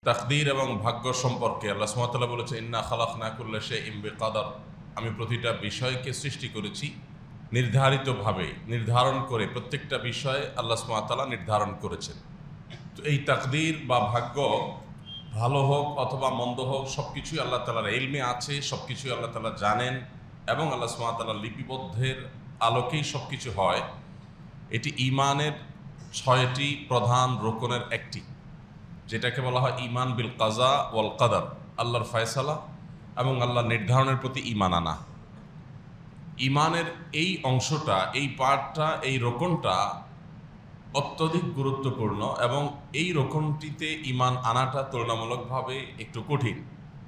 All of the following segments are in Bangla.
তাকদীর এবং ভাগ্য সম্পর্কে আল্লাহ সুবহানাহু ওয়া তাআলা বলেছেন, ইন্না খালাকনা কুল্লা শাইইন বিকাদার, আমি প্রতিটা বিষয়কে সৃষ্টি করেছি নির্ধারিতভাবে, নির্ধারণ করে প্রত্যেকটা বিষয় আল্লাহ সুবহানাহু ওয়া তাআলা নির্ধারণ করেছেন। তো এই তাকদীর বা ভাগ্য ভালো হোক অথবা মন্দ হোক, সব কিছুই আল্লাহ তাআলার ইলমে আছে, সব কিছুই আল্লাহ তাআলা জানেন এবং আল্লাহ সুবহানাহু ওয়া তাআলার লিপিবদ্ধের আলোকেই সব কিছু হয়। এটি ঈমানের ৬টি প্রধান রুকনের একটি, যেটাকে বলা হয় ঈমান বিল কাজা ওয়াল কাদার, আল্লাহর ফয়সালা এবং আল্লাহর নির্ধারণের প্রতি ঈমান আনা। ঈমানের এই অংশটা, এই পার্টটা, এই রোকনটা অত্যধিক গুরুত্বপূর্ণ এবং এই রোকনটিতে ঈমান আনাটা তুলনামূলকভাবে একটু কঠিন।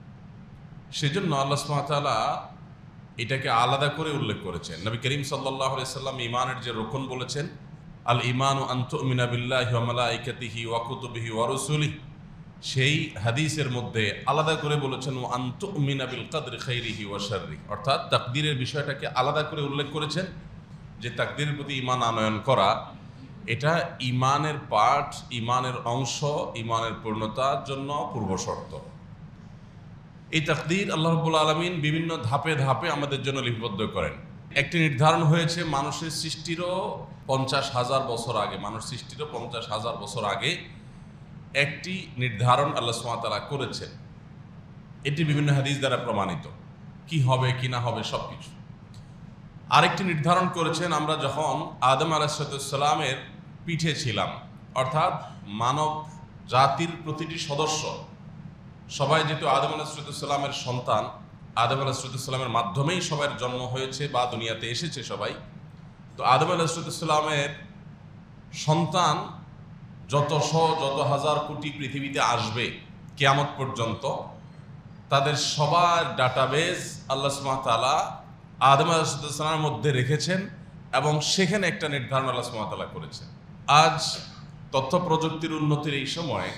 সেজন্য আল্লাহ সুবহানাহু ওয়া তাআলা এটাকে আলাদা করে উল্লেখ করেছেন। নবী করিম সাল্লাল্লাহু আলাইহি সাল্লাম ঈমানের যে রোকন বলেছেন, আল ঈমানু আন তুমিনা বিল্লাহি ওয়া মালাইকাতিহি ওয়া কুতুবিহি ওয়া রুসুলিহি, সেই হাদিসের মধ্যে আলাদা করে বলেছেন ওয়া আন তুমিনা বিল কদরি খাইরিহি ওয়া শাররিহি, অর্থাৎ তাকদীরের বিষয়টাকে আলাদা করে উল্লেখ করেছেন যে তাকদীরের প্রতি ঈমান আনয়ন করা এটা ঈমানের পার্ট, ঈমানের অংশ, ঈমানের পূর্ণতার জন্য পূর্বশর্ত। এই তাকদীর আল্লাহ রাব্বুল আলামিন বিভিন্ন ধাপে ধাপে আমাদের জন্য লিপিবদ্ধ করেন। একটি নির্ধারণ হয়েছে মানুষের সৃষ্টিরও ৫০,০০০ বছর আগে, মানুষ সৃষ্টিরও ৫০,০০০ বছর আগে একটি নির্ধারণ আল্লাহ সুবহানাহু ওয়া তাআলা করেছেন। এটি বিভিন্ন হাদিস দ্বারা প্রমাণিত, কি হবে কি না হবে সব কিছু। আরেকটি নির্ধারণ করেছেন আমরা যখন আদম আলাইহিস সালামের পিঠে ছিলাম, অর্থাৎ মানব জাতির প্রতিটি সদস্য সবাই যেহেতু আদম আলাইহিস সালামের সন্তান, আদম আলাইহিস সালামের মাধ্যমেই সবার জন্ম হয়েছে বা দুনিয়াতে এসেছে সবাই। তো আদম আলাইহিস সালামের সন্তান যত হাজার কোটি পৃথিবীতে আসবে কিয়ামত পর্যন্ত, তাদের সবার ডাটাবেজ আল্লাহ সুবহানাহু ওয়া তাআলা আদম আলাইহিস সালামের মধ্যে রেখেছেন এবং সেখানে একটা নির্ধারণ আল্লাহ সুবহানাহু ওয়া তাআলা করেছেন। আজ তথ্য প্রযুক্তির উন্নতির এই সময়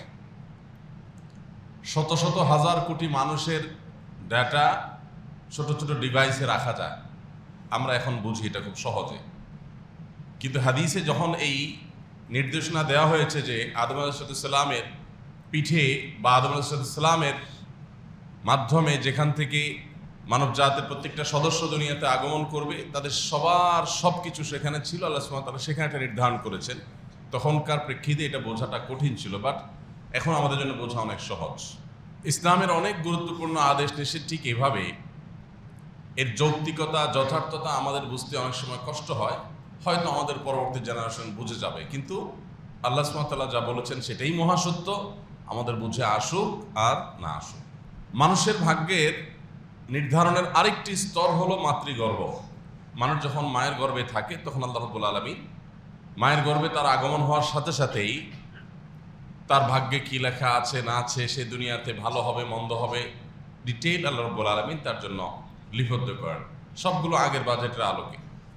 শত শত হাজার কোটি মানুষের ডাটা ছোট ছোট ডিভাইসে রাখা যায়, আমরা এখন বুঝি এটা খুব সহজে। কিন্তু হাদিসে যখন এই নির্দেশনা দেওয়া হয়েছে যে আদম আলাইহিস সালামের পিঠে বা আদম আলাইহিস সালামের মাধ্যমে যেখান থেকে মানব জাতির প্রত্যেকটা সদস্য দুনিয়াতে আগমন করবে, তাদের সবার সব কিছু সেখানে ছিল, আল্লাহ সুবহানাহু ওয়া তাআলা সেখানে একটা নির্ধারণ করেছেন। তখনকার প্রেক্ষিতে এটা বোঝাটা কঠিন ছিল, বাট এখন আমাদের জন্য বোঝা অনেক সহজ। ইসলামের অনেক গুরুত্বপূর্ণ আদেশ নিষেধ ঠিক এভাবে, এর যৌক্তিকতা যথার্থতা আমাদের বুঝতে অনেক সময় কষ্ট হয়, হয়তো আমাদের পরবর্তী জেনারেশন বুঝে যাবে, কিন্তু আল্লাহ সুবহানাহু ওয়া তাআলা যা বলেছেন সেটাই মহাসত্য, আমাদের বুঝে আসুক আর না আসুক। মানুষের ভাগ্যের নির্ধারণের আরেকটি স্তর হলো মাতৃগর্ভ। মানুষ যখন মায়ের গর্ভে থাকে তখন আল্লাহ রাব্বুল আলামিন মায়ের গর্ভে তার আগমন হওয়ার সাথে সাথেই তার ভাগ্যে কি লেখা আছে না আছে, সে দুনিয়াতে ভালো হবে মন্দ হবে, ডিটেইল আল্লাহ রাব্বুল আলামিন তার জন্য লিপিবদ্ধ করেন, সবগুলো আগের বাজেটের আলোকে।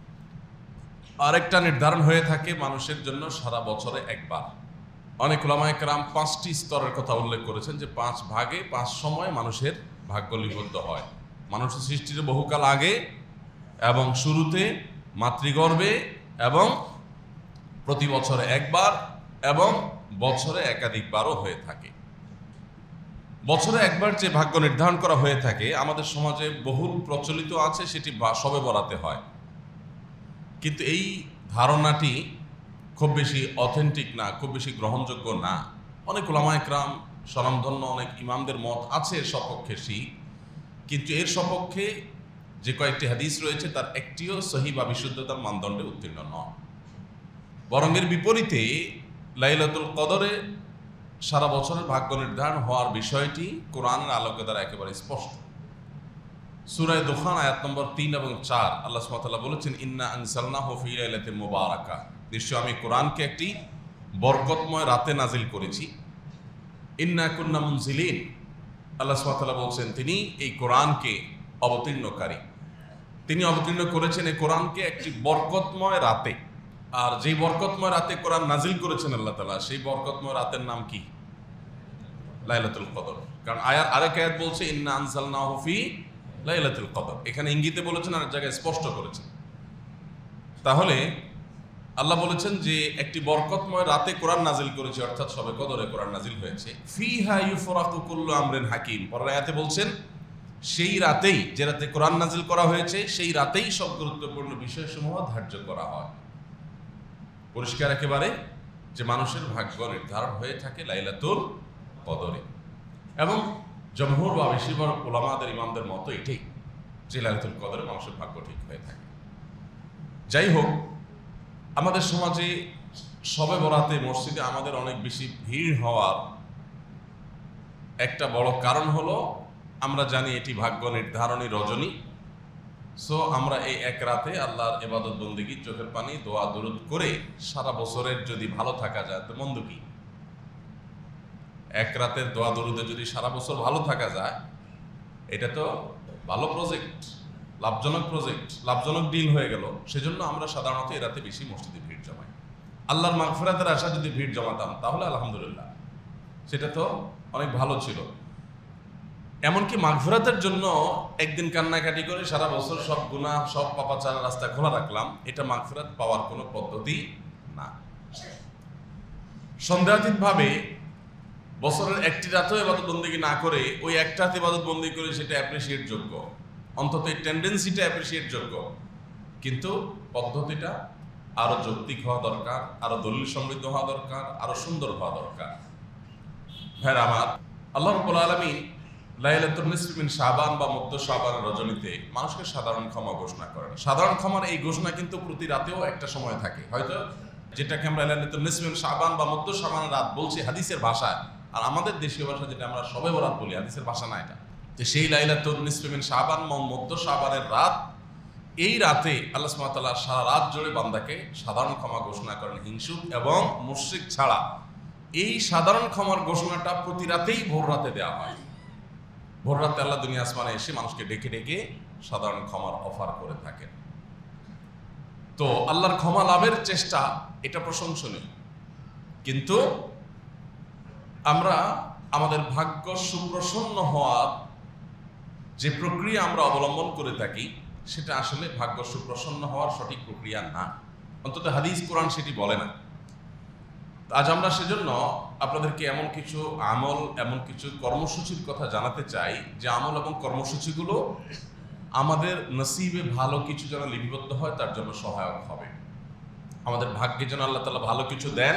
আরেকটা নির্ধারণ হয়ে থাকে মানুষের জন্য সারা বছরে একবার। অনেক উলামায়ে কেরাম 5টি স্তরের কথা উল্লেখ করেছেন যে 5 ভাগে 5 সময় মানুষের ভাগ্য লিপিবদ্ধ হয়। মানুষের সৃষ্টির বহুকাল আগে এবং শুরুতে, মাতৃগর্ভে এবং প্রতি বছরে একবার এবং বছরে একাধিকবারও হয়ে থাকে। বছরে একবার যে ভাগ্য নির্ধারণ করা হয়ে থাকে আমাদের সমাজে বহুল প্রচলিত আছে, সেটি শবে বরাতে হয়। কিন্তু এই ধারণাটি খুব বেশি অথেন্টিক না, খুব বেশি গ্রহণযোগ্য না। অনেক উলামায়ে কেরাম, স্বনামধন্য অনেক ইমামদের মত আছে এর সপক্ষে, কিন্তু এর সপক্ষে যে কয়েকটি হাদিস রয়েছে তার একটিও সহিহ বা বিশুদ্ধতার মানদণ্ডে উত্তীর্ণ নয়। বরং এর বিপরীতে লাইলাতুল কদরে সারা বছরের ভাগ্য নির্ধারণ হওয়ার বিষয়টি কোরআনের আলোকে দ্বারা একেবারে স্পষ্ট। সূরা দুখান আয়াত নম্বর 3 এবং 4 আল্লাহ সুবহানাহু ওয়া তাআলা বলেছেন, ইন্না আনসালনাহু ফি লাইলাতিন মুবারাকা, নিশ্চয় আমি কোরআনকে একটি বরকতময় রাতে নাজিল করেছি। ইন্না কুন্না মুনজিলিন, আল্লাহ সুবহানাহু ওয়া তাআলা বলছেন তিনি এই কোরআনকে অবতীর্ণকারী, তিনি অবতীর্ণ করেছেন এই কোরআনকে একটি বরকতময় রাতে। আর যেই বরকতময় রাতে কোরআন নাজিল করেছেন আল্লাহ তাআলা, সেই বরকতময় রাতের নাম কি? লাইলাতুল কদর। কারণ আরেক আয়াত বলছে ইন্না আনজালনাহু ফি লাইলাতুল কদর, এখানে ইঙ্গিতে বলেছেন আর এক জায়গায় স্পষ্ট করেছেন। তাহলে আল্লাহ বলেছেন যে একটি বরকতময় রাতে কোরআন নাজিল করেছে, অর্থাৎ শবে কদরে কোরআন নাজিল হয়েছে। ফিহা ইউফরাকু কুল্লু আমরিন হাকিম, পরের আয়াতে বলছেন সেই রাতেই, যে রাতে কোরআন নাজিল করা হয়েছে সেই রাতেই সব গুরুত্বপূর্ণ বিষয়সমূহ ধার্য করা হয়। পরিষ্কার একেবারে যে মানুষের ভাগ্য নির্ধারণ হয়ে থাকে লাইলাতুল কদরে, এবং জমহুর বা বেশিরভাগ উলামাদের ইমামদের মতো এটাই, যে লাইলাতুল কদরে মানুষের ভাগ্য ঠিক হয়ে থাকে। যাই হোক, আমাদের সমাজে শবে বরাতে মসজিদে আমাদের অনেক বেশি ভিড় হওয়ার একটা বড় কারণ হলো আমরা জানি এটি ভাগ্য নির্ধারণী রজনী। সো আমরা এই এক রাতে আল্লাহর ইবাদত বন্দেগী, চোখের পানি, দোয়া দুরুদ করে সারা বছরের যদি ভালো থাকা যায় তো মন্দ কি? এক রাতের দোয়া দরুদে যদি সারা বছর ভালো থাকা যায়, এটা তো ভালো প্রজেক্ট, লাভজনক প্রজেক্ট, লাভজনক ডিল হয়ে গেল। সেজন্য আমরা সাধারণত এই রাতে বেশি মসজিদে ভিড় জমাই। আল্লাহর মাগফিরাতের আশা যদি ভিড় জমাতাম তাহলে আলহামদুলিল্লাহ, সেটা তো অনেক ভালো ছিল। এমনকি মাগফিরাতের জন্য একদিন কান্নাকাটি করে সারা বছর সব গুনাহ, সব পাপাচার রাস্তা খোলা রাখলাম, এটা মাগফিরাত পাওয়ার কোনো পদ্ধতি না। সন্দেহাতীতভাবে বছরের একটি রাতেও ইবাদত বন্দেগী না করে ওই একটা রাতে ইবাদত বন্দেগী করে সেটা অ্যাপ্রিসিয়েট যোগ্য, অন্তত এই টেন্ডেন্সিটা অ্যাপ্রিসিয়েট যোগ্য। কিন্তু পদ্ধতিটা আরো যৌক্তিক হওয়া দরকার, আরো দলিল সমৃদ্ধ হওয়া দরকার, আরো সুন্দর হওয়া দরকার। ভাইরা আমার, আল্লাহ রাব্বুল আলামিন লাইলাতুন নিসফি মিন শাবান বা মধ্য শাবান রজনীতে মানুষকে সাধারণ ক্ষমা ঘোষণা করেন। সাধারণ ক্ষমার এই ঘোষণা কিন্তু প্রতি রাতেও একটা সময় থাকে, হয়তো যেটাকে আমরা লাইলাতুন নিসফি মিন শাবান বা মধ্য শাবান রাত বলছি হাদিসের ভাষায়, আর আমাদের দেশীয় ভাষা যেটা আমরা শবে বরাত বলি, হাদিসের ভাষা না এটা। যে সেই লাইলাতুন নিসফি মিন শাবান বা মধ্য শাবানের রাত, এই রাতে আল্লাহ সুবহানাহু ওয়া তাআলা সারা রাত জুড়ে বান্দাকে সাধারণ ক্ষমা ঘোষণা করেন, হিংসুক এবং মুশরিক ছাড়া। এই সাধারণ ক্ষমার ঘোষণাটা প্রতি রাতেই ভোর রাতে দেওয়া হয়। ভোর রাতে আল্লাহ দুনিয়া আসমানে এসে মানুষকে ডেকে ডেকে সাধারণ ক্ষমার অফার করে থাকেন। তো আল্লাহর ক্ষমা লাভের চেষ্টা এটা প্রশংসনীয়, কিন্তু আমরা আমাদের ভাগ্য সুপ্রসন্ন হওয়ার যে প্রক্রিয়া আমরা অবলম্বন করে থাকি সেটা আসলে ভাগ্য সুপ্রসন্ন হওয়ার সঠিক প্রক্রিয়া না, অন্তত হাদিস কোরআন সেটি বলে না। আজ আমরা সেজন্য আপনাদেরকে এমন কিছু আমল, এমন কিছু কর্মসূচির কথা জানাতে চাই যে আমল এবং কর্মসূচিগুলো আমাদের নসিবে ভালো কিছু যেন লিপিবদ্ধ হয় তার জন্য সহায়ক হবে। আমাদের ভাগ্যে যেন আল্লাহ তাআলা ভালো কিছু দেন,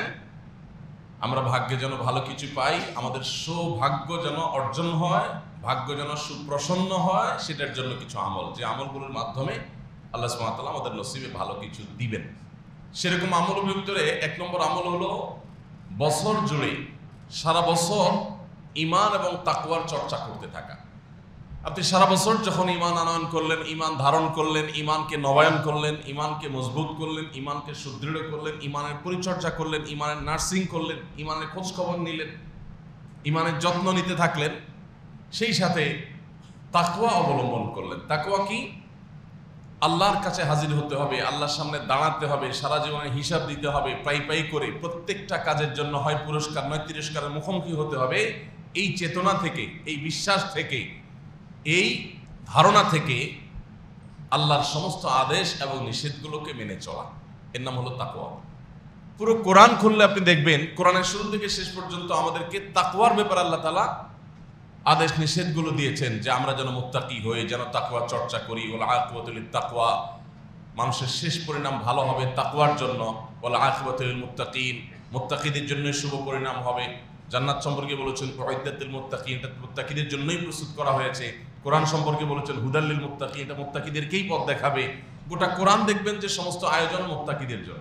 আমরা ভাগ্যে যেন ভালো কিছু পাই, আমাদের সৌভাগ্য যেন অর্জন হয়, ভাগ্য যেন সুপ্রসন্ন হয়, সেটার জন্য কিছু আমল, যে আমলগুলোর মাধ্যমে আল্লাহ সুবহানাহু ওয়া তাআলা আমাদের নসিবে ভালো কিছু দিবেন। সেরকম আমলের ভিতরে এক নম্বর আমল হলো বছর জুড়ে সারা বছর ঈমান এবং তাকওয়ার চর্চা করতে থাকা। আপনি সারা বছর যখন ঈমান আনয়ন করলেন, ঈমান ধারণ করলেন, ঈমানকে নবায়ন করলেন, ঈমানকে মজবুত করলেন, ঈমানকে সুদৃঢ় করলেন, ঈমানের পরিচর্যা করলেন, ঈমানের নার্সিং করলেন, ঈমানের খোঁজ খবর নিলেন, ঈমানের যত্ন নিতে থাকলেন, সেই সাথে তাকওয়া অবলম্বন করলেন। তাকওয়া কি? আল্লাহর কাছে হাজির হতে হবে, আল্লাহর সামনে দাঁড়াতে হবে, সারা জীবনে হিসাব দিতে হবে, পাই পাই করে প্রত্যেকটা কাজের জন্য হয় পুরস্কার নয় তিরস্কারের মুখোমুখি হতে হবে। এই চেতনা থেকে, এই বিশ্বাস থেকে, এই ধারণা থেকে আল্লাহর সমস্ত আদেশ এবং নিষেধগুলোকে মেনে চলা, এর নাম হলো তাকওয়া। পুরো কোরআন খুললে আপনি দেখবেন কোরআনের শুরু থেকে শেষ পর্যন্ত আমাদেরকে তাকওয়ার ব্যাপারে আল্লাহ তাআলা আদেশ নিষেধগুলো দিয়েছেন, যে আমরা যেন মুত্তাকি হয়ে যেন তাকওয়া চর্চা করি। ওয়াল আকিবাতু লিত তাকওয়া, মানুষের শেষ পরিণাম ভালো হবে তাকওয়ার জন্য। ওয়াল আকিবাতু লিল মুত্তাকিন, মুত্তাকিদের জন্য শুভ পরিণাম হবে। জান্নাত সম্পর্কে বলেছেন উইদ্দাতুল মুত্তাকিন, এটা মুত্তাকিদের জন্যই প্রস্তুত করা হয়েছে। কোরআন সম্পর্কে বলেছেন হুদাল লিল মুত্তাকিন, এটা মুত্তাকিদেরকেই পথ দেখাবে। গোটা কোরআন দেখবেন যে সমস্ত আয়োজন মুত্তাকিদের জন্য।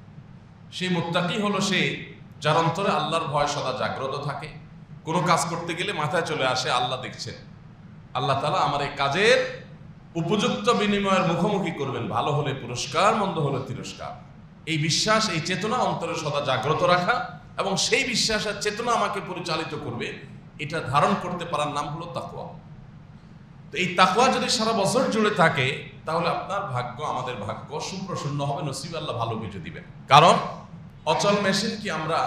সেই মুত্তাকি হলো সে যার অন্তরে আল্লাহর ভয় সদা জাগ্রত থাকে। কোনো কাজ করতে গেলে মাথায় চলে আসে আল্লাহ দেখছেন, আল্লাহ তাআলা আমার এই কাজের উপযুক্ত বিনিময়ের মুখোমুখি করবেন, ভালো হলে পুরস্কার, মন্দ হলে তিরস্কার। এই বিশ্বাস, এই চেতনা অন্তরে সদা জাগ্রত রাখা এবং সেই বিশ্বাসের চেতনা আমাকে পরিচালিত করবে, এটা ধারণ করতে পারার নাম হলো তাকওয়া। তো এই তাকওয়া যদি সারা বছর জুড়ে থাকে তাহলে আপনার ভাগ্য, আমাদের ভাগ্য সুপ্রসন্ন হবে, নসিবে আল্লাহ ভালো কিছু দিবেন। কারণ অচল মেশিন কি আমরা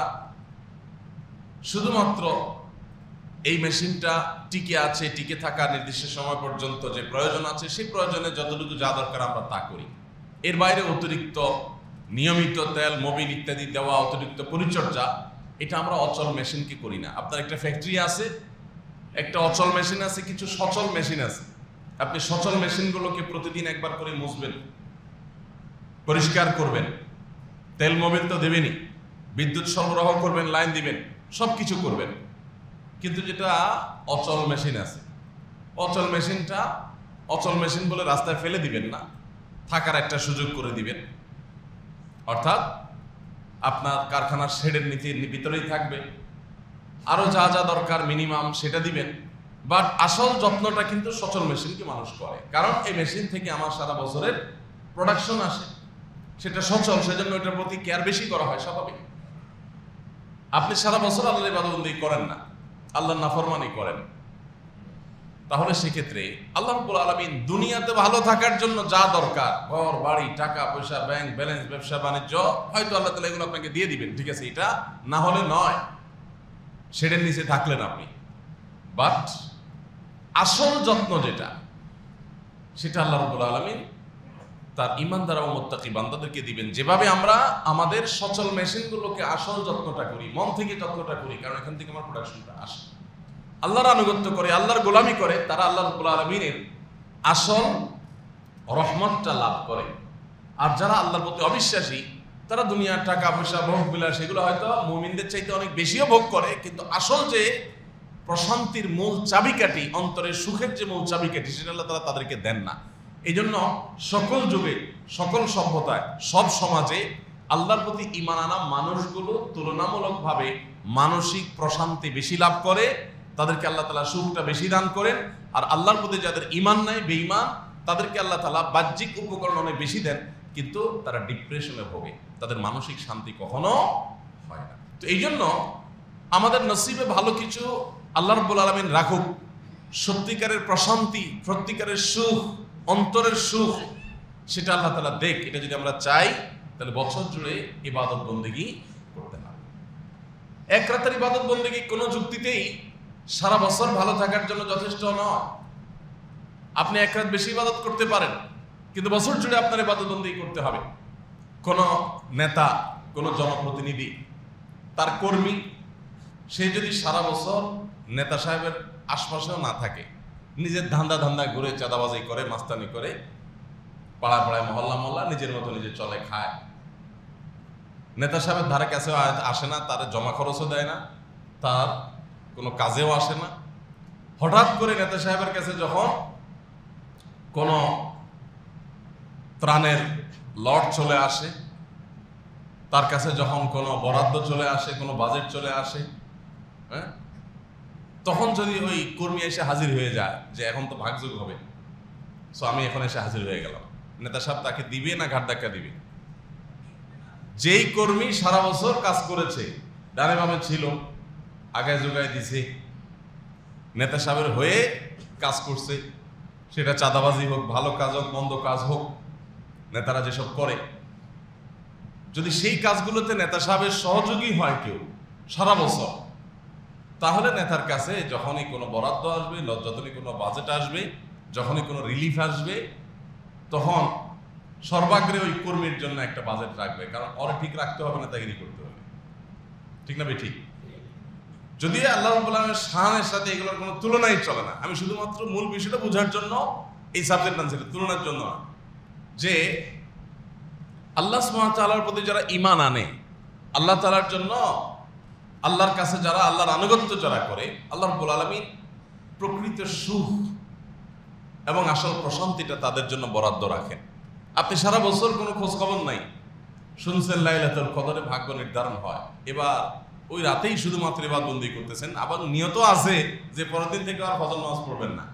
শুধুমাত্র এই মেশিনটা টিকে আছে, টিকে থাকা নির্দিষ্ট সময় পর্যন্ত যে প্রয়োজন আছে সেই প্রয়োজনে যতটুকু যা দরকার আমরা তা করি, এর বাইরে অতিরিক্ত নিয়মিত তেল মোবিল ইত্যাদি দেওয়া, অতিরিক্ত পরিচর্যা, এটা আমরা অচল মেশিনকে করি না। আপনার একটা ফ্যাক্টরি আছে, একটা অচল মেশিন আছে, কিছু সচল মেশিন আছে। আপনি সচল মেশিনগুলোকে প্রতিদিন একবার করে মুছবেন, পরিষ্কার করবেন, তেল মোবিল তো দেবেনই, বিদ্যুৎ সরবরাহ করবেন, লাইন দিবেন, সব কিছু করবেন। কিন্তু যেটা অচল মেশিন আছে, অচল মেশিনটা অচল মেশিন বলে রাস্তায় ফেলে দিবেন না, থাকার একটা সুযোগ করে দিবেন। অর্থাৎ আপনার কারখানার শেডের ভিতরেই থাকবে, আরো যা যা দরকার মিনিমাম সেটা দিবেন। বাট আসল যত্নটা কিন্তু সচল মেশিনকে মানুষ করে, কারণ এই মেশিন থেকে আমার সারা বছরের প্রোডাকশন আসে, সেটা সচল, সেজন্য এটার প্রতি কেয়ার বেশি করা হয়, স্বাভাবিক। আপনি সারা বছর আল্লাহর ইবাদতবন্দেগী করেন না, আল্লাহর নাফরমানি করেন, তাহলে সেক্ষেত্রে আল্লাহ রাব্বুল আলামিন দুনিয়াতে ভালো থাকার জন্য যা দরকার, ঘর বাড়ি, টাকা পয়সা, ব্যাংক ব্যালেন্স, ব্যবসা বাণিজ্য, হয়তো আল্লাহ তাআলা এগুলো আপনাকে দিয়ে দিবেন, ঠিক আছে, এটা না হলে নয়, সেটার নিচে থাকলেন আপনি। বাট আসল যত্ন যেটা, সেটা আল্লাহ রাব্বুল আলামিন তার ঈমানদার এবং মুত্তাকি বান্দাদেরকে দিবেন। যেভাবে আমরা আমাদের সচল মেশিনগুলোকে আসল যত্নটা করি, মন থেকে যত্নটা করি, কারণ এখান থেকে আমার প্রোডাকশনটা আসে, আল্লাহর আনুগত্য করে, আল্লাহর গোলামি করে, তারা আল্লাহ রাব্বুল আলামিনের আসল রহমতটা লাভ করে। আর যারা আল্লাহর প্রতি অবিশ্বাসী, তারা দুনিয়ার টাকা পয়সা, ভোগ বিলাস, সেগুলো হয়তো মুমিনদের চাইতে অনেক বেশিও ভোগ করে, কিন্তু আসল যে প্রশান্তির মূল চাবিকাঠি, অন্তরের সুখের যে মূল চাবিকাঠি, সেটা আল্লাহ তাআলা তাদেরকে দেন না। এই জন্য সকল যুগে, সকল সভ্যতায়, সব সমাজে আল্লাহর প্রতি ঈমান আনা মানুষগুলো তুলনামূলকভাবে মানসিক প্রশান্তি বেশি লাভ করে, তাদেরকে আল্লাহ তাআলা সুখটা বেশি দান করেন। আর আল্লাহর প্রতি যাদের ঈমান নাই, বেঈমান, তাদেরকে আল্লাহ তাআলা বাহ্যিক উপকরণ অনেক বেশি দেন, কিন্তু তারা ডিপ্রেশনে ভোগে, তাদের মানসিক শান্তি কখনো হয় না। তো এই জন্য আমাদের নসিবে ভালো কিছু আল্লাহ রাব্বুল আলামিন রাখুক, সত্যিকারের প্রশান্তি, সত্যিকারের সুখ, অন্তরের সুখ, সেটা আল্লাহ তাআলা দেখ। এটা যদি আমরা চাই, তাহলে বছর জুড়ে ইবাদত বন্দেগী করতে হবে। এক রাতের ইবাদত বন্দেগী কোনো যুক্তিতেই সারা বছর ভালো থাকার জন্য যথেষ্ট নয়। আপনি এক রাত বেশি ইবাদত করতে পারেন, কিন্তু বছর জুড়ে আপনার ইবাদত বন্দেগী করতে হবে। কোন নেতা, কোন জনপ্রতিনিধি, তার কর্মী, সে যদি সারা বছর নেতা সাহেবের আশপাশেও না থাকে, নিজের ধান্দা ঘুরে চাঁদাবাজি করে, মাস্তানি করে, পাড়া পাড়ায়, মহল্লা মহল্লা নিজের মতো নিজে চলে খায়, নেতা সাহেবের ধারে কাছেও আসে না, তার জমা খরচও দেয় না, তার কোনো কাজেও আসে না, হঠাৎ করে নেতা সাহেবের কাছে যখন কোনো ত্রাণের লট চলে আসে, তার কাছে যখন কোনো বরাদ্দ চলে আসে, কোনো বাজেট চলে আসে, হ্যাঁ, তখন যদি ওই কর্মী এসে হাজির হয়ে যায় যে এখন তো ভাগযোগ হবে, সো আমি এখন এসে হাজির হয়ে গেলাম, নেতা সাহেব তাকে দিবে না ঘাট ধাক্কা দিবে? যেই কর্মী সারা বছর কাজ করেছে, ডানে বামে ছিল, আগায় যোগায় দিছে, নেতা সাহেবের হয়ে কাজ করছে, সেটা চাঁদাবাজি হোক, ভালো কাজ হোক, মন্দ কাজ হোক, নেতারা যেসব করে, যদি সেই কাজগুলোতে নেতা সাহেবের সহযোগী হয় কেউ সারা বছর, তাহলে নেতার কাছে যখনই কোনো বরাদ্দ আসবে, যখনই কোনো বাজেট আসবে, যখনই কোনো রিলিফ আসবে, তখন সর্বাগ্রে ওই কর্মীর জন্য একটা বাজেট রাখবে, কারণ ওরা ঠিক রাখতে হবে, নেতাগিরি করতে হবে, ঠিক না? ঠিক। যদি আল্লাহ রাব্বুল আলামিনের শানের সাথে এগুলোর কোনো তুলনাই চলে না। আমি শুধুমাত্র মূল বিষয়টা বোঝার জন্য এই সাবজেক্ট আনছিলাম, তুলনার জন্য না, যে আল্লাহ সুবহানাহু ওয়া তাআলার প্রতি যারা ঈমান আনে, আল্লাহ তাআলার জন্য, আল্লাহর কাছে যারা আল্লাহর আনুগত্য যারা করে, আল্লাহ রাব্বুল আলামিন প্রকৃত সুখ এবং আসল প্রশান্তিটা তাদের জন্য বরাদ্দ রাখেন। আপনি সারা বছর কোনো খোঁজ খবর নাই, শুনছেন লাইলাতুল কদরে ভাগ্য নির্ধারণ হয়, এবার ওই রাতেই শুধুমাত্র ইবাদতবন্দি করতেছেন, আবার নিয়ত আছে যে পরের দিন থেকে আর ফজর নামাজ পড়বেন না,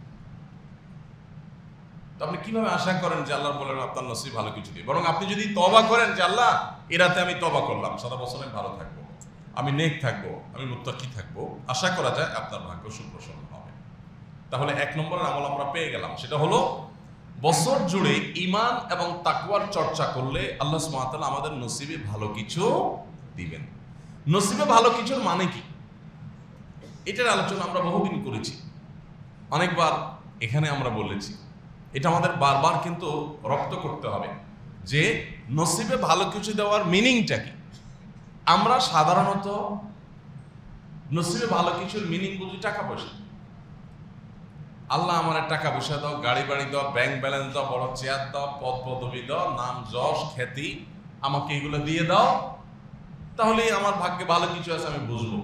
তো আপনি কিভাবে আশা করেন যে আল্লাহ বলেন আপনার নসিব ভালো কিছু দিয়ে? বরং আপনি যদি তওবা করেন যে আল্লাহ এই রাতে আমি তওবা করলাম, সারা বছর আমি ভালো থাকবো, আমি নেক থাকবো, আমি মুত্তাকি থাকবো, আশা করা যায় আপনার ভাগ্য সুপ্রসন্ন হবে। তাহলে এক নম্বরের আমল আমরা পেয়ে গেলাম, সেটা হলো বছর জুড়ে ঈমান এবং তাকওয়ার চর্চা করলে আল্লাহ সুবহানাহু ওয়া তাআলা আমাদের নসিবে ভালো কিছু দিবেন। নসিবে ভালো কিছুর মানে কি, এটার আলোচনা আমরা বহুদিন করেছি, অনেকবার এখানে আমরা বলেছি। এটা আমাদের বারবার কিন্তু রপ্ত করতে হবে যে নসিবে ভালো কিছু দেওয়ার মিনিংটা কি? আমরা সাধারণত নসিবে ভালো কিছুর মিনিং বুঝি টাকা পয়সা। আল্লাহ আমার টাকা পয়সা দাও, গাড়ি বাড়ি দাও, ব্যাংক ব্যালেন্স দাও, বড় চেয়ার দাও, পদ পদবি দাও, নাম যশ খ্যাতি, আমাকে এগুলো দিয়ে দাও, তাহলেই আমার ভাগ্যে ভালো কিছু আছে আমি বুঝবো।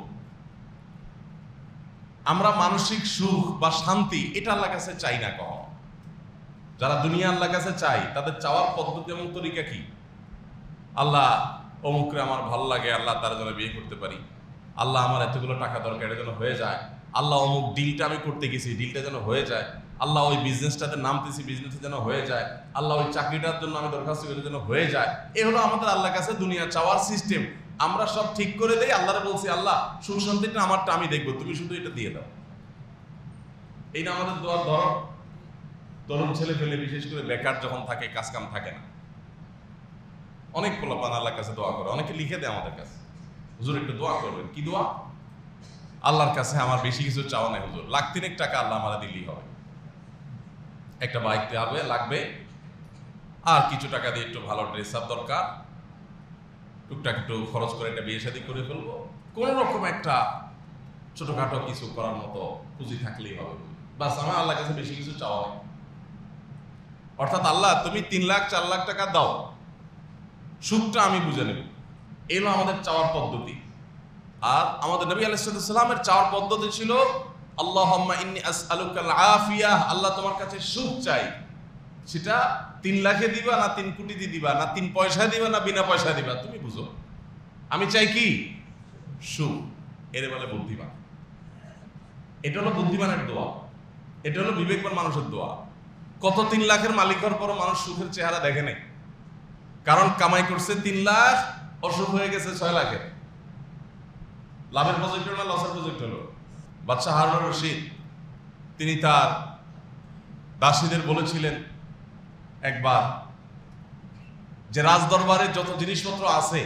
আমরা মানসিক সুখ বা শান্তি এটা আল্লাহর কাছে চাই না কখনো। যারা দুনিয়া আল্লাহর কাছে চাই তাদের চাওয়ার পদ্ধতি এবং তরিকা কি? আল্লাহ অমুকরে আমার ভালো লাগে, আল্লাহ তার জন্য বিয়ে করতে পারি, আল্লাহ আমার এতগুলো টাকা দরকার এটা যেন হয়ে যায়, আল্লাহ অমুক ডিলটা আমি করতে গেছি ডিলটা যেন হয়ে যায়, আল্লাহ ওই বিজনেসটাতে নামতেছি বিজনেসে যেন হয়ে যায়, আল্লাহ ওই চাকরিটার জন্য আমি দরখাস্ত করি যেন হয়ে যায়। এ হলো আমাদের আল্লাহর কাছে দুনিয়া চাওয়ার সিস্টেম। আমরা সব ঠিক করে দেই, আল্লাহরে বলছি আল্লাহ সুখ শান্তিটা আমারটা আমি দেখবো, তুমি শুধু এটা দিয়ে দাও। এই না আমাদের দোয়ার ধরো। তরুণ ছেলে পেলে বিশেষ করে বেকার যখন থাকে, কাজ কাম থাকে না, অনেক পোলাপান আল্লাহর কাছে দোয়া করে, অনেকে লিখে দেয় আমাদের কাছে, হুজুর একটু দোয়া করবেন। কি দোয়া? আল্লাহর কাছে আমার বেশি কিছু চাওয়া নেই হুজুর, লাখ তিনেক টাকা আল্লাহ আমার দিলেই হবে, একটা বাইক লাগবে, আর কিছু টাকা দিয়ে একটু ভালো ড্রেস আপ দরকার, টুকটাক একটু খরচ করে একটা বিয়ে শাদী করে ফেলবো, কোন রকম একটা ছোটখাটো কিছু করার মতো পুঁজি থাকলেই হবে, বাস আমার আল্লাহর কাছে বেশি কিছু চাওয়া নেই। অর্থাৎ আল্লাহ তুমি 3 লাখ 4 লাখ টাকা দাও, সুখটা আমি বুঝে নেব, এলো আমাদের চাওয়ার পদ্ধতি। আর আমাদের নবী আলাইহিস সালামের চাওয়ার পদ্ধতি ছিল আল্লাহুম্মা ইন্নী আসআলুকাল আফিয়াহ, আল্লাহ তোমার কাছে সুখ চাই। সেটা 3 লাখে দিবা না 3 কোটিতে দিবা না 3 পয়সায় দিবা না বিনা পয়সায় দিবা, তুমি বুঝো। আমি চাই কি? সুখ। এরে বলে বুদ্ধিমান। এটা হলো বুদ্ধিমানের দোয়া, এটা হলো বিবেকবান মানুষের দোয়া। কত 3 লাখের মালিক হওয়ার পরও মানুষ সুখের চেহারা দেখে নাই, কারণ কামাই করছে 3 লাখ, অসুখ হয়ে গেছে 6 লাখের। লাভের প্রজেক্ট হলো না লসের প্রজেক্ট হলো? বাদশাহ হারুন রশিদ তিনি তার দাসীদের বলেছিলেন একবার যে রাজদরবারে যত জিনিসপত্র আছে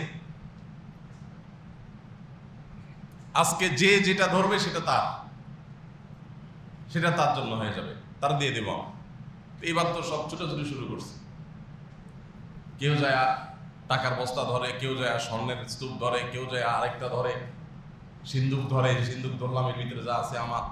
আজকে যে যেটা ধরবে সেটা তার জন্য হয়ে যাবে, তার দিয়ে দেব। এইবার তো সব ছোটাছুটি শুরু করছে, কেউ যায় টাকার বস্তা ধরে, কেউ যায় স্বর্ণের স্তূপ ধরে, কেউ যায় আরেকটা ধরে সিন্দুক ধরে, সিন্দুক ধরলাম এর ভিতরে যা আছে আমার।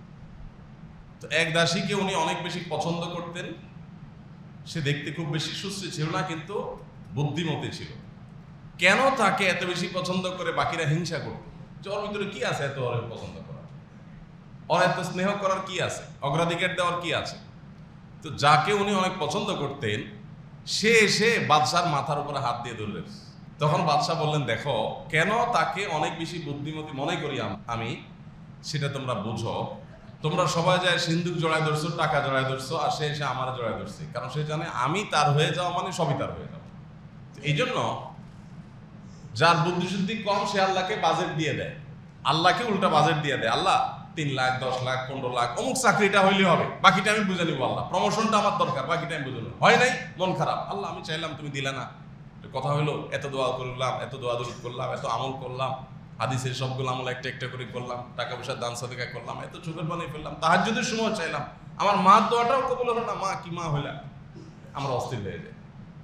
তো এক দাসীকে উনি অনেক বেশি পছন্দ করতেন, সে দেখতে খুব বেশি সুশ্রী ছিল না কিন্তু বুদ্ধিমতী ছিল। কেন তাকে এত বেশি পছন্দ করে বাকিরা হিংসা করত? যে ওর ভিতরে কি আছে এত ওর পছন্দ করার, ওর এত স্নেহ করার কি আছে, অগ্রাধিকার দেওয়ার কি আছে? তো যাকে উনি অনেক পছন্দ করতেন সে এসে বাদশার মাথার উপরে হাত দিয়ে ধরলেন। তখন বাদশাহ বললেন, দেখো কেন তাকে অনেক বেশি বুদ্ধিমতী মনে করি আমি, সেটা তোমরা বুঝো। তোমরা সবাই যায় সিন্দুক জড়ায় ধরছো, টাকা জড়ায় ধরছো, আর সে এসে আমার জড়ায় ধরছে, কারণ সে জানে আমি তার হয়ে যাওয়া মানে সবই তার হয়ে যাওয়া। এই জন্য যার বুদ্ধিশুদ্ধি কম সে আল্লাহকে বাজেট দিয়ে দেয়, আল্লাহকে উল্টা বাজেট দিয়ে দেয়। আল্লাহ 3 লাখ 10 লাখ 15 লাখ অমুক চাকরিটা হইলে হবে, বাকিটা আমি বুঝে নিবো। আল্লাহ প্রমোশনটা আমার দরকার, বাকিটা আমি বুঝে নিবো। হয় নাই, মন খারাপ, আল্লাহ আমি চাইলাম তুমি দিলে না। কথা হলো এত দোয়া করলাম, এত দোয়া দরুদ করলাম, এত আমল করলাম, হাদিসের সবগুলো আমল একটা একটা করে করলাম, টাকা পয়সা দান সাদকা করলাম, এত চোখের বানিয়ে ফেললাম, তাহাজ্জুদের সময় চাইলাম, আমার মার দোয়াটাও কবুল হলো না। মা কি মা হইলাম, আমরা অস্থির হয়ে যাই।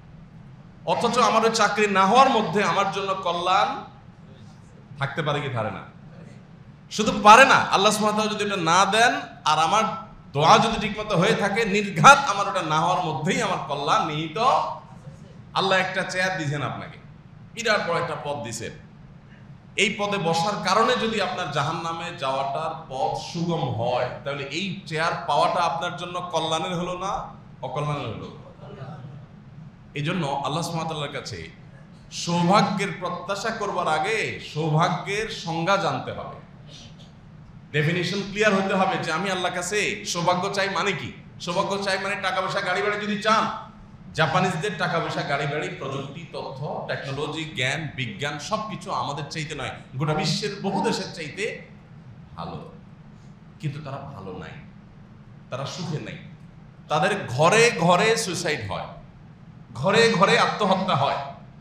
অথচ আমার ওই চাকরি না হওয়ার মধ্যে আমার জন্য কল্যাণ থাকতে পারে কি পারে না? শুধু পারে না, আল্লাহ সুবহানাহু ওয়া তাআলা যদি এটা না দেন আর আমার দোয়া যদি ঠিকমতো হয়ে থাকে, নির্ঘাত আমার ওটা না হওয়ার মধ্যেই আমার কল্যাণ নিহিত। আল্লাহ একটা চেয়ার দিয়েছেন আপনাকে, বিরাট বড় একটা পদ দিয়েছেন, এই পদে বসার কারণে যদি আপনার জাহান্নামে যাওয়াটার পথ সুগম হয়, তাহলে এই চেয়ার পাওয়াটা আপনার জন্য কল্যাণের হলো না অকল্যাণের হলো? এই জন্য আল্লাহ সুবহানাহু ওয়া তাআলার কাছে সৌভাগ্যের প্রত্যাশা করবার আগে সৌভাগ্যের সংজ্ঞা জানতে হবে, ডেফিনিশন ক্লিয়ার হতে হবে যে আমি আল্লাহর কাছে সৌভাগ্য চাই মানে কি। সৌভাগ্য চাই মানে টাকা পয়সা গাড়ি বাড়ি যদি চান, জাপানিজদের টাকা পয়সা গাড়ি বাড়ি প্রযুক্তি তথ্য টেকনোলজি জ্ঞান বিজ্ঞান সবকিছু আমাদের চাইতে নয়, গোটা বিশ্বের বহু দেশের চাইতে ভালো, কিন্তু তারা ভালো নাই, তারা সুখে নাই। তাদের ঘরে ঘরে সুইসাইড হয়, ঘরে ঘরে আত্মহত্যা হয়,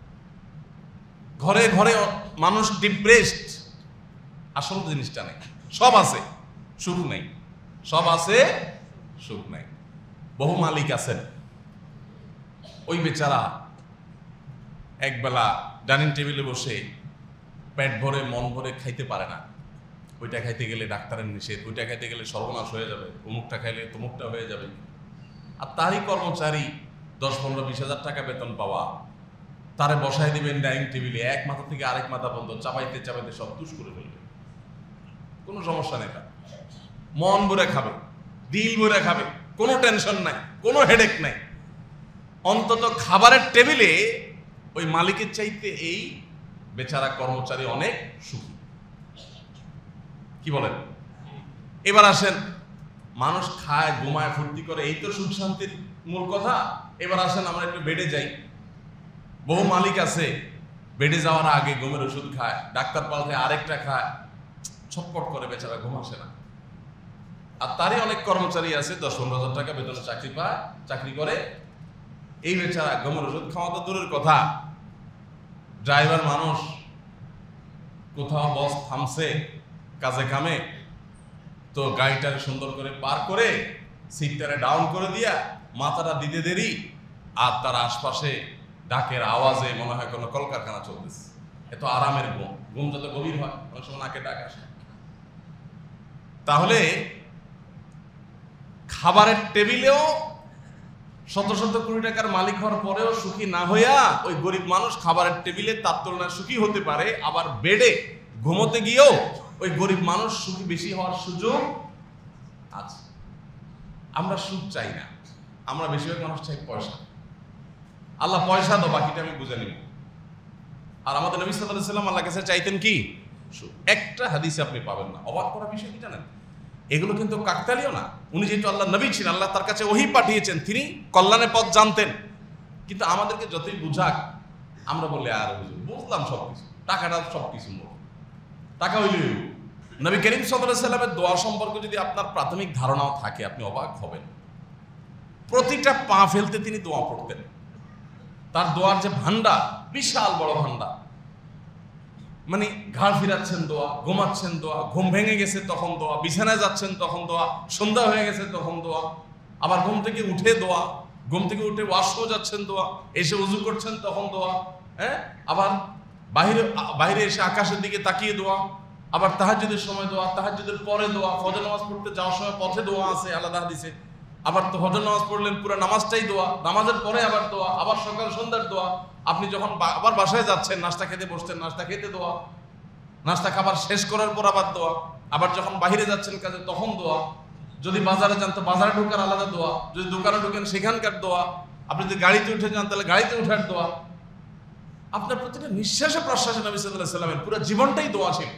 ঘরে ঘরে মানুষ ডিপ্রেসড। আসল জিনিসটা নেই, সব আছে সুখ নেই, সব আছে সুখ নাই। বহু মালিক আছেন, ওই বেচারা একবেলা ডাইনিং টেবিলে বসে পেট ভরে মন ভরে খাইতে পারে না, ওইটা খাইতে গেলে ডাক্তারের নিষেধ, ওইটা খাইতে গেলে সর্বনাশ হয়ে যাবে, অমুকটা খাইলে তমুকটা হয়ে যাবে। আর তারই কর্মচারী 10-15-20 হাজার টাকা বেতন পাওয়া, তারে বসায় দিবেন ডাইনিং টেবিলে, এক মাথা থেকে আরেক মাথা পর্যন্ত চাপাইতে চাপাইতে সব তুষ করে ফেলবে, কোনো সমস্যা নেই। তার মন ভরে খাবে, দিল ভরে খাবে, কোনো টেনশন নাই, কোনো হেডেক নাই। অন্তত খাবারের টেবিলে ওই মালিকের চাইতে এই বেচারা কর্মচারী অনেক সুখী। কি বলেন? এবার আসেন, মানুষ খায় ঘুমায় ফুর্তি করে, এই তো সুখ শান্তির মূল কথা। এবার আসেন আমরা একটু বেডে যাই। বহু মালিক আছে বেডে যাওয়ার আগে ঘুমের ওষুধ খায়, ডাক্তার পাল্টে আরেকটা খায়, ছটপট করে বেচারা ঘুম আসে না। আর তারই অনেক কর্মচারী আছে 10-15 হাজার টাকা বেতনে চাকরি পায়, চাকরি করে, এই বেচারা ঘুমের ওষুধ খাওয়া তো দূরের কথা, ড্রাইভার মানুষ, কোথাও বস থামছে কাজে কামে, তো গাড়িটারে সুন্দর করে পার করে সিটটারে ডাউন করে দিয়া মাথাটা দিতে দেরি, আর তার আশপাশে ডাকের আওয়াজে মনে হয় কোনো কলকারখানা চলতেছে। এত আরামের ঘুম, ঘুম যত গভীর হয় অনেক সময় নাকে ডাক আসে। তাহলে খাবারের টেবিলেও শত কোটি টাকার মালিক হওয়ার পরেও সুখী না হইয়া ওই গরিব মানুষ খাবারের টেবিলে তার তুলনায় সুখী হতে পারে, আবার বেডে ঘুমোতে গিয়েও ওই গরিব মানুষ সুখী বেশি হওয়ার সুযোগ আছে। আমরা সুখ চাই না, আমরা বেশিরভাগ মানুষ চাই পয়সা। আল্লাহ পয়সা দাও, বাকিটা আমি বুঝে নিব। আর আমাদের নবী সাল্লাল্লাহু আলাইহি ওয়াসাল্লাম আল্লাহর কাছে চাইতেন কি? একটা হাদিসে আপনি পাবেন না, অবাক করা বিষয় কি জানেন? এগুলো কিন্তু কাকতালীয় না। উনি যেহেতু আল্লাহ নবী ছিলেন, আল্লাহ তার কাছে ওহী পাঠিয়েছেন, তিনি কল্যাণের পথ জানতেন। কিন্তু আমাদেরকে যতই বুঝাক আমরা বলি আর বুঝলাম সবকিছু, টাকাটা সবকিছু, টাকা হইলে নবী করিম সাল্লাল্লাহু আলাইহি ওয়াসাল্লামের দোয়া সম্পর্কে যদি আপনার প্রাথমিক ধারণাও থাকে, আপনি অবাক হবেন। প্রতিটা পা ফেলতে তিনি দোয়া পড়তেন। তার দোয়ার যে ভান্ডার, বিশাল বড় ভান্ডার। মানে ঘাড় ফিরাচ্ছেন দোয়া, ঘুমাচ্ছেন দোয়া, ঘুম ভেঙে গেছে তখন দোয়া, বিছানায় যাচ্ছেন তখন দোয়া, সন্ধ্যা হয়ে গেছে তখন দোয়া, আবার ঘুম থেকে উঠে দোয়া, ঘুম থেকে উঠে ওয়াশরুমে যাচ্ছেন দোয়া, এসে ওযু করছেন তখন দোয়া, হ্যাঁ, আবার বাইরে এসে আকাশের দিকে তাকিয়ে দোয়া, আবার তাহাজ্জুদের সময় দোয়া, তাহাজ্জুদের পরে দোয়া, ফজর নামাজ পড়তে যাওয়ার সময় পথে দোয়া আছে আলাদা হাদিসে, আবার তো ফজর নামাজ পড়লেন পুরো নামাজটাই দোয়া, নামাজের পরে আবার দোয়া, আবার সকাল সন্ধ্যার দোয়া, আপনি যখন আবার বাসায় যাচ্ছেন নাস্তা খেতে বসছেন, নাস্তা খেতে দোয়া, নাস্তা খাবার শেষ করার পর আবার দোয়া, আবার যখন বাইরে যাচ্ছেন কাজে তখন দোয়া, যদি বাজারে যান তো বাজারে ঢোকার আলাদা দোয়া, যদি দোকানে ঢোকেন সেখানকার দোয়া, আপনি যদি গাড়িতে উঠে যান তাহলে গাড়িতে ওঠার দোয়া। আপনার প্রতিটা নিঃশ্বাসে প্রশ্বাসে নবী সাল্লাল্লাহু আলাইহি ওয়াসাল্লামের পুরো জীবনটাই দোয়া ছিল।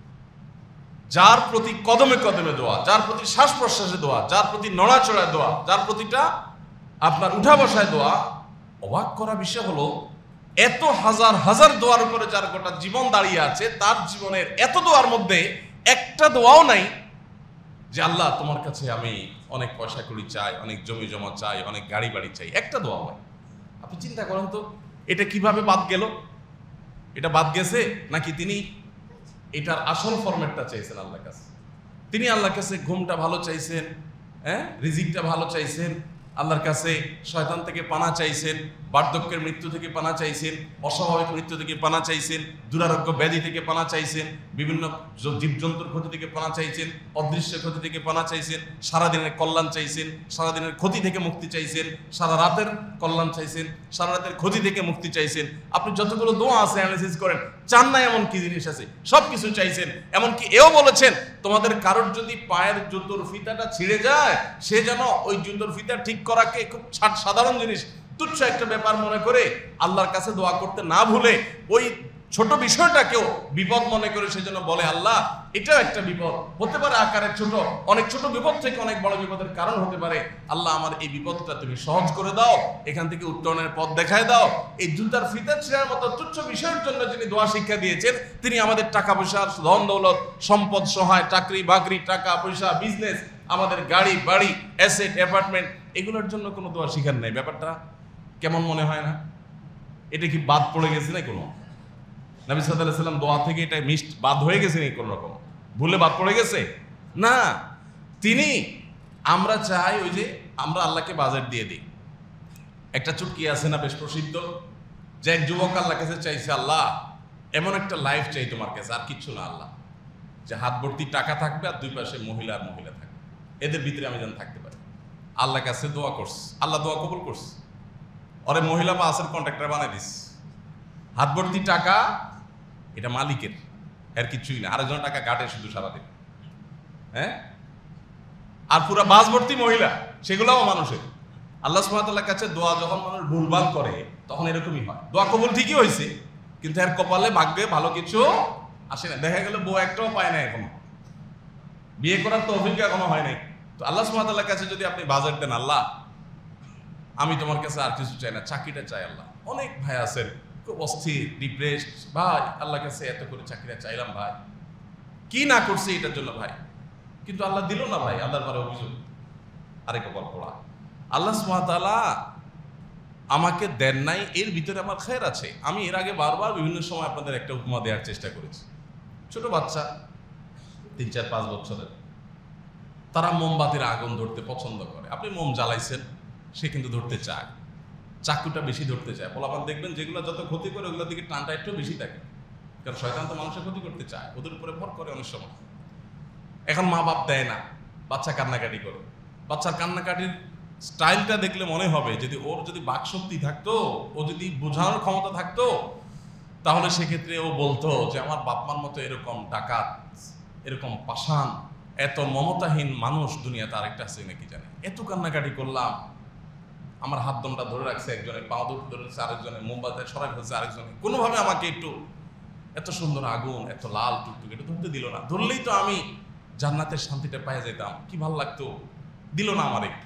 যার প্রতি কদমে কদমে দোয়া, যার প্রতি শ্বাস প্রশ্বাসে দোয়া, যার প্রতি নড়াচড়ায় দোয়া, যার প্রতিটা আপনার উঠা বসায় দোয়া। অবাক করা বিষয় হলো, এত হাজার হাজার দোয়ার উপরে যার গোটা জীবন দাঁড়িয়ে আছে, তার জীবনের এত দোয়ার মধ্যে একটা দোয়াও নাই যে আল্লাহ তোমার কাছে আমি অনেক পয়সা কড়ি চাই, অনেক জমি জমা চাই, অনেক গাড়ি বাড়ি চাই, একটা দোয়াও নাই। আপনি চিন্তা করেন তো, এটা কিভাবে বাদ গেল? এটা বাদ গেছে নাকি তিনি এটার আসল ফরম্যাটটা চাইছেন আল্লাহর কাছে? তিনি আল্লাহর কাছে ঘুমটা ভালো চাইছেন, হ্যাঁ, রিজিকটা ভালো চাইছেন, আল্লাহর কাছে শয়তান থেকে পানা চাইছেন, বার্ধক্যের মৃত্যু থেকে পানা চাইছেন, অস্বাভাবিক মৃত্যু থেকে পানা চাইছেন, দুরারোগ্য ব্যাধি থেকে পানা চাইছেন, বিভিন্ন জীবজন্তুর ক্ষতি থেকে পানা চাইছেন, অদৃশ্য ক্ষতি থেকে পানা চাইছেন, সারাদিনের কল্যাণ চাইছেন, সারাদিনের ক্ষতি থেকে মুক্তি চাইছেন, সারা রাতের কল্যাণ চাইছেন, সারা রাতের ক্ষতি থেকে মুক্তি চাইছেন। আপনি যতগুলো দোয়া আছে অ্যানালাইসিস করেন, চান না এমন কি জিনিস আছে, সব কিছু চাইছেন। এমনকি এও বলেছেন, তোমাদের কারোর যদি পায়ের জুতোর ফিতাটা ছিঁড়ে যায়, সে যেন ওই জুতোর ফিতা ঠিক করাকে খুব সাধারণ জিনিস, তুচ্ছ একটা ব্যাপার মনে করে আল্লাহর কাছে দোয়া করতে না ভুলে ওই ছোট বিষয়টাকেও বিপদ মনে করে সেজন্য বলে, আল্লাহ এটাও একটা বিপদ হতে পারে, আকারে ছোট, অনেক ছোট বিপদ থেকে অনেক বড় বিপদের কারণ হতে পারে। আল্লাহ আমার এই বিপদটা তুমি সহজ করে দাও, এখান থেকে উত্তরণের পথ দেখায় দাও। এই জুতার ফিতা ছিঁড়ার মতো তুচ্ছ বিষয়ের জন্য যিনি দোয়া শিক্ষা দিয়েছেন, তিনি আমাদের টাকা পয়সা, ধন দৌলত, সম্পদ, সহায়, চাকরি বাকরি, টাকা পয়সা, বিজনেস, আমাদের গাড়ি বাড়ি, অ্যাসেট, অ্যাপার্টমেন্ট, এগুলোর জন্য কোনো দোয়া শিখার নাই। ব্যাপারটা কেমন মনে হয় না? এটা কি বাদ পড়ে গেছে না কোনো? নবী সাল্লাল্লাহু আলাইহি ওয়াসাল্লাম দোয়া থেকে এটা বাদ হয়ে গেছে নাকি কোন রকম? ভুলে বাদ পড়ে গেছে না। তিনি, আমরা চাই ওই যে আমরা আল্লাহকে বাজেট দিয়ে দিই। একটা চুটকি আছে না বেশ প্রসিদ্ধ, যে এক যুবক আল্লাহ কাছে চাইছে, আল্লাহ এমন একটা লাইফ চাই তোমার কাছে, আর কিচ্ছু না আল্লাহ, যে হাত ভর্তি টাকা থাকবে আর দুই পাশে মহিলা আর মহিলা থাকবে, এদের ভিতরে আমি যেন থাকতে পারি। আল্লাহ কাছে দোয়া করছে, আল্লাহ দোয়া কবুল করছে, ওরে মহিলা বা আসের কন্ট্রাক্টর বানাই দিস। হাত ভর্তি টাকা এটা মালিকের, এর কিছুই না, আরেকজন টাকা কাটে শুধু সারাদিন। হ্যাঁ, আর পুরা বাস ভর্তি মহিলা, সেগুলোও মানুষের। আল্লাহ সুবহানাহু ওয়া তাআলার কাছে দোয়া যখন মানুষ ভুলভাল করে তখন এরকমই হয়। দোয়া কবুল ঠিকই হয়েছে, কিন্তু এর কপালে ভাগ্যে ভালো কিছু আসে না। দেখা গেল বউ একটাও পায় না, এখনো বিয়ে করার তৌফিক এখনো হয় নাই। তো আল্লাহ সুবহানাহু ওয়া তাআলার কাছে যদি আপনি বাজেট দেন, আল্লাহ আমি তোমার কাছে আর কিছু চাই না, চাকরিটা চাই। আল্লাহ, অনেক ভাই আছেন খুব অস্থির, ডিপ্রেসড, ভাই আল্লাহর কাছে এত করে চাকরিটা চাইলাম ভাই, কি না করছে এটার জন্য ভাই, কিন্তু আল্লাহ দিল না ভাই, আল্লাহর পরে অভিযোগ। আরেক কপাল পড়া, আল্লাহ সুবহানাহু ওয়া তাআলা আমাকে দেন নাই, এর ভিতরে আমার খের আছে। আমি এর আগে বারবার বিভিন্ন সময় আপনাদের একটা উপমা দেওয়ার চেষ্টা করেছি। ছোট বাচ্চা 3-4-5 বছরের, তারা মোমবাতির আগুন ধরতে পছন্দ করে। আপনি মোম জ্বালাইছেন, সে কিন্তু ধরতে চায়, চাকুটা বেশি ধরতে চায়। পোলাপান দেখবেন যেগুলো যত ক্ষতি করে ওগুলোর দিকে টানটা একটু বেশি থাকে, কারণ শয়তান তো মানুষের ক্ষতি করতে চায়, ওদের উপরে ভর করে অনেক সময়। এখন মা বাপ দেয় না, বাচ্চা কান্নাকাটি করে। বাচ্চার কান্নাকাটির স্টাইলটা দেখলে মনে হবে যদি ওর যদি বাকশক্তি থাকতো, ও যদি বোঝানোর ক্ষমতা থাকতো, তাহলে সেক্ষেত্রে ও বলতো যে আমার বাপমার মতো এরকম ডাকাত, এরকম পাষাণ, এত মমতাহীন মানুষ দুনিয়াতে আরেকটা আছে নাকি জানে। এত কান্নাকাটি করলাম, আমার হাত দমটা ধরে রাখছে একজনে, পা ধরে রাখছে আরেকজনে, মোমবাতি সরাই ফেলছে আরেকজনে, কোনোভাবে আমাকে একটু, এত সুন্দর আগুন, এত লাল টুকটুক, এটা ধরতে দিল না। ধরলেই তো আমি জান্নাতের শান্তিটা পাইয়া যেতাম, কি ভাল লাগতো, দিল না আমার একটু।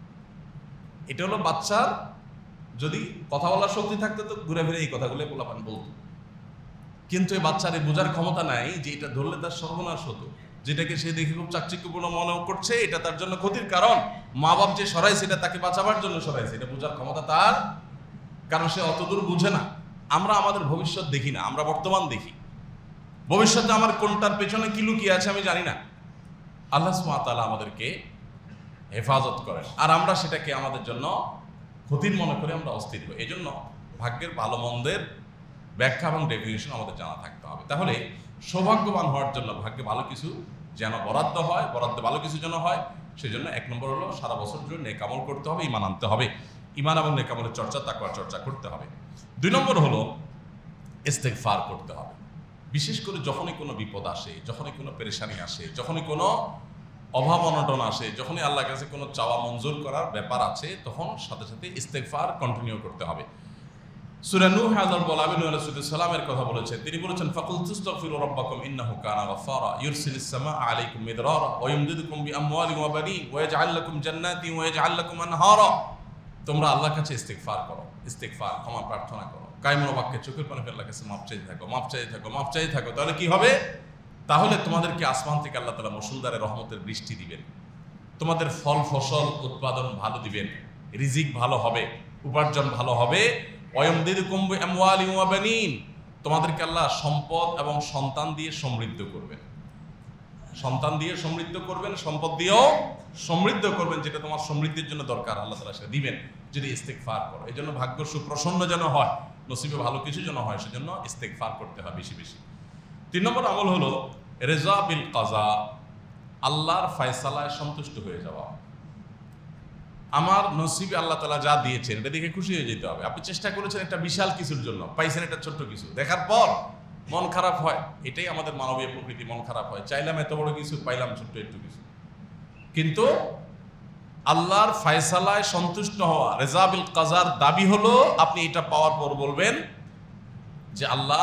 এটা হলো বাচ্চার যদি কথা বলার শক্তি থাকতো তো ঘুরে ফিরে এই কথাগুলো পোলাপান বলতো, কিন্তু এই বাচ্চার এই বোঝার ক্ষমতা নাই যে এটা ধরলে তার সর্বনাশ হতো, যেটাকে সে দেখে খুব চাকচিক্যপূর্ণ মনে করছে, এটা তার জন্য ক্ষতির কারণ। মা বাপ যে সরাইছে এটা তাকে বাঁচাবার জন্য সরাইছে, এটা বোঝার ক্ষমতা তার, কারণ সে অতদূর বুঝে না। আমরা আমাদের ভবিষ্যৎ দেখি না, আমরা বর্তমান দেখি। ভবিষ্যতে আমার কোনটার পেছনে কি লুকিয়ে আছে আমি জানি না। আল্লাহ সুবহানাহু ওয়া তাআলা আমাদেরকে হেফাজত করেন, আর আমরা সেটাকে আমাদের জন্য ক্ষতির মনে করে আমরা অস্থির হই। এই জন্য ভাগ্যের ভালো মন্দের ব্যাখ্যা এবং ডেফিনিশন আমাদের জানা থাকতে হবে। তাহলে সৌভাগ্যবান হওয়ার জন্য ভাগ্যে ভালো কিছু যেন বরাদ্দ হয়, বরাদ্দ ভালো কিছু যেন হয়, সেজন্য 1 নম্বর হলো সারা বছর জন্য নেক আমল করতে হবে, ঈমান আনতে হবে, ঈমান এবং নেক আমলের চর্চা, তাকওয়ার চর্চা করতে হবে। 2 নম্বর হলো ইস্তেগফার করতে হবে। বিশেষ করে যখনই কোনো বিপদ আসে, যখনই কোনো পেরেশানি আসে, যখনই কোনো অভাব অনটন আসে, যখনই আল্লাহর কাছে কোনো চাওয়া মঞ্জুর করার ব্যাপার আছে, তখন সাথে সাথে ইস্তেগফার কন্টিনিউ করতে হবে। সূরা নূহ আল্লাহ বলাবেন আলাইহিস সালামের কথা বলেছেন, তিনি বলেছেন ফাকুল তুস্তাগফিরু রাব্বাকুম ইন্নাহু কানা গাফফারা ইউরসিলিস সামাআ আলাইকুম মিদরারা ওয়া ইমদিদুকুম বিআমওয়ালিন ওয়া বানিন ওয়া ইয়াজআল লাকুম জান্নাতিন ওয়া ইয়াজআল লাকুম আনহারা। তোমরা আল্লাহর কাছে ইস্তেগফার করো, ইস্তেগফার ক্ষমা প্রার্থনা করো, কায়মুল বাক্যে চোখের পানি ফেলে আল্লাহর কাছে মাফ চাইতে থাকো, মাফ চাইতে থাকো, মাফ চাইতে থাকো। তাহলে কি হবে? তাহলে তোমাদেরকে আসমান থেকে আল্লাহ তাআলা মুষলধারে রহমতের বৃষ্টি দিবেন, তোমাদের ফল ফসল উৎপাদন ভালো দিবেন, রিজিক ভালো হবে, উপার্জন ভালো হবে। ওয়ায়ুমদিদুকুম বিআমওয়ালিন ওয়া বানিন, তোমাদেরকে আল্লাহ সম্পদ এবং সন্তান দিয়ে সমৃদ্ধ করবেন, সন্তান দিয়ে সমৃদ্ধ করবেন, সম্পদ দিয়েও সমৃদ্ধ করবেন, যেটা তোমার সমৃদ্ধির জন্য দরকার আল্লাহ তাআলা সেটা দিবেন যদি ইস্তেগফার করো। এই জন্য ভাগ্য সুপ্রসন্ন যেন হয়, নসিবে ভালো কিছু যেন হয়, সেজন্য ইস্তেগফার করতে হয় বেশি বেশি। 3 নম্বর আমল হলো রেজা বিল কাজা, আল্লাহর ফয়সালায় সন্তুষ্ট হয়ে যাওয়া। আমার নসিবে আল্লাহ তাআলা যা দিয়েছেন এটা দেখে খুশি হয়ে যেতে হবে। আপনি চেষ্টা করেছেন একটা বিশাল কিছুর জন্য, পাইছেন একটা ছোট্ট কিছু, দেখার পর মন খারাপ হয়। এটাই আমাদের মানবীয় প্রকৃতি, মন খারাপ হয়। চাইলাম এত বড় কিছু, পাইলাম ছোট্ট একটু কিছু। কিন্তু আল্লাহর ফয়সালায় সন্তুষ্ট হওয়া, রেজা বিল কাজার দাবি হলো আপনি এটা পাওয়ার পর বলবেন যে আল্লাহ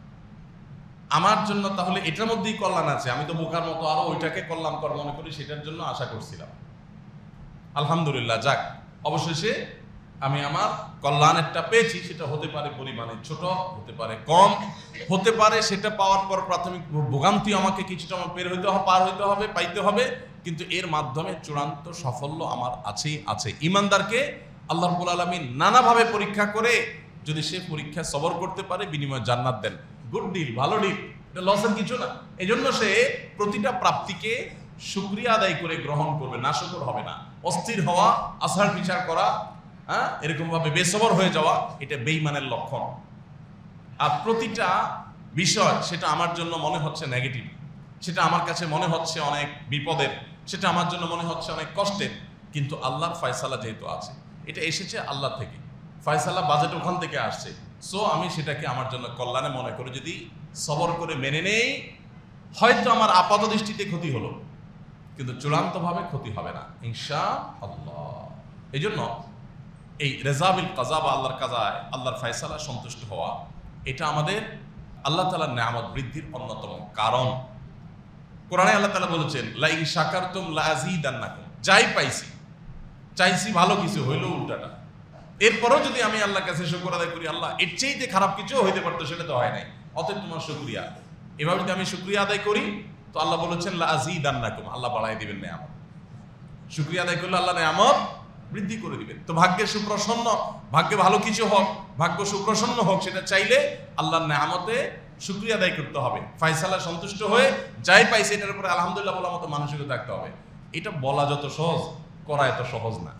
আমার জন্য তাহলে এটার মধ্যেই কল্যাণ আছে, আমি তো বোকার মতো আরো ওইটাকে কল্যাণ কর মনে করি, সেটার জন্য আশা করছিলাম। আলহামদুলিল্লাহ, যাক অবশেষে আমি আমার কল্যাণেরটা পেয়েছি। সেটা হতে পারে পরিমাণে ছোট, হতে পারে কম, হতে পারে সেটা পাওয়ার পর প্রাথমিক ভোগান্তি আমাকে কিছুটা আমার পার হইতে হবে, পাইতে হবে, কিন্তু এর মাধ্যমে চূড়ান্ত সাফল্য আমার আছেই আছে। ঈমানদারকে আল্লাহ রাব্বুল আলামিন নানাভাবে পরীক্ষা করে যদি সে পরীক্ষা সবর করতে পারে, বিনিময়ে জান্নাত দেন। গুড ডিল, ভালো ডিল, এটা লসের কিছু না। এই জন্য সে প্রতিটা প্রাপ্তিকে শুকরিয়া আদায় করে গ্রহণ করবে, নাশকর হবে না। অস্থির হওয়া, আশার বিচার করা, হ্যাঁ, এরকম ভাবে বেসবর হয়ে যাওয়া, এটা বেঈমানের লক্ষণ। আর প্রতিটা বিষয় সেটা আমার জন্য মনে হচ্ছে নেগেটিভ, সেটা আমার কাছে মনে হচ্ছে অনেক বিপদের, সেটা আমার জন্য মনে হচ্ছে অনেক কষ্টের, কিন্তু আল্লাহর ফয়সালা যেহেতু আছে, এটা এসেছে আল্লাহ থেকে, ফয়সালা বাজেট ওখান থেকে আসছে, সো আমি সেটাকে আমার জন্য কল্যাণে মনে করে যদি সবর করে মেনে নেই, হয়তো আমার আপাত দৃষ্টিতে ক্ষতি হলো, কিন্তু চূড়ান্তভাবে ক্ষতি হবে না ইনশাআল্লাহ। এই জন্য এই রেজাবিল কাজা বা আল্লাহর কাজায়, আল্লাহর ফয়সালা সন্তুষ্ট হওয়া, এটা আমাদের আল্লাহ তাআলার নিয়ামত বৃদ্ধির অন্যতম কারণ। কোরআনে আল্লাহ তাআলা বলেছেন, লা ইন শাকারতুম লা আযীদান্নাকুম, যাই পাইছি, চাইছি ভালো কিছু, হইলো উল্টাটা, এরপরও যদি আমি আল্লাহর কাছে শুকর আদায় করি, আল্লাহ এর চাইতে খারাপ কিছু হইতে পারতো, সেটা তো হয় নাই, অতএব তোমার শুকরিয়া। এভাবে যদি আমি শুকরিয়া আদায় করি, তো আল্লাহ বলেছেন লা আযীদান্নাকুম, আল্লাহ বাড়াই দিবেন নিয়ামত। শুকরিয়া আদায় করলে আল্লাহ নিয়ামত বৃদ্ধি করে দিবেন। তো ভাগ্যে সুপ্রসন্ন, ভাগ্যে ভালো কিছু হোক, ভাগ্য সুপ্রসন্ন হোক, সেটা চাইলে আল্লাহর নিয়ামতে শুকরিয়া আদায় করতে হবে, ফয়সালা সন্তুষ্ট হয়ে যাই পাইছে এটার উপরে আলহামদুলিল্লাহ বলার মতো মানসিকতা থাকতে হবে। এটা বলা যত সহজ, করা এত সহজ না,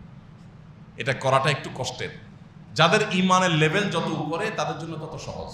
এটা করাটা একটু কষ্টের। যাদের ইমানের লেভেল যত উপরে তাদের জন্য তত সহজ।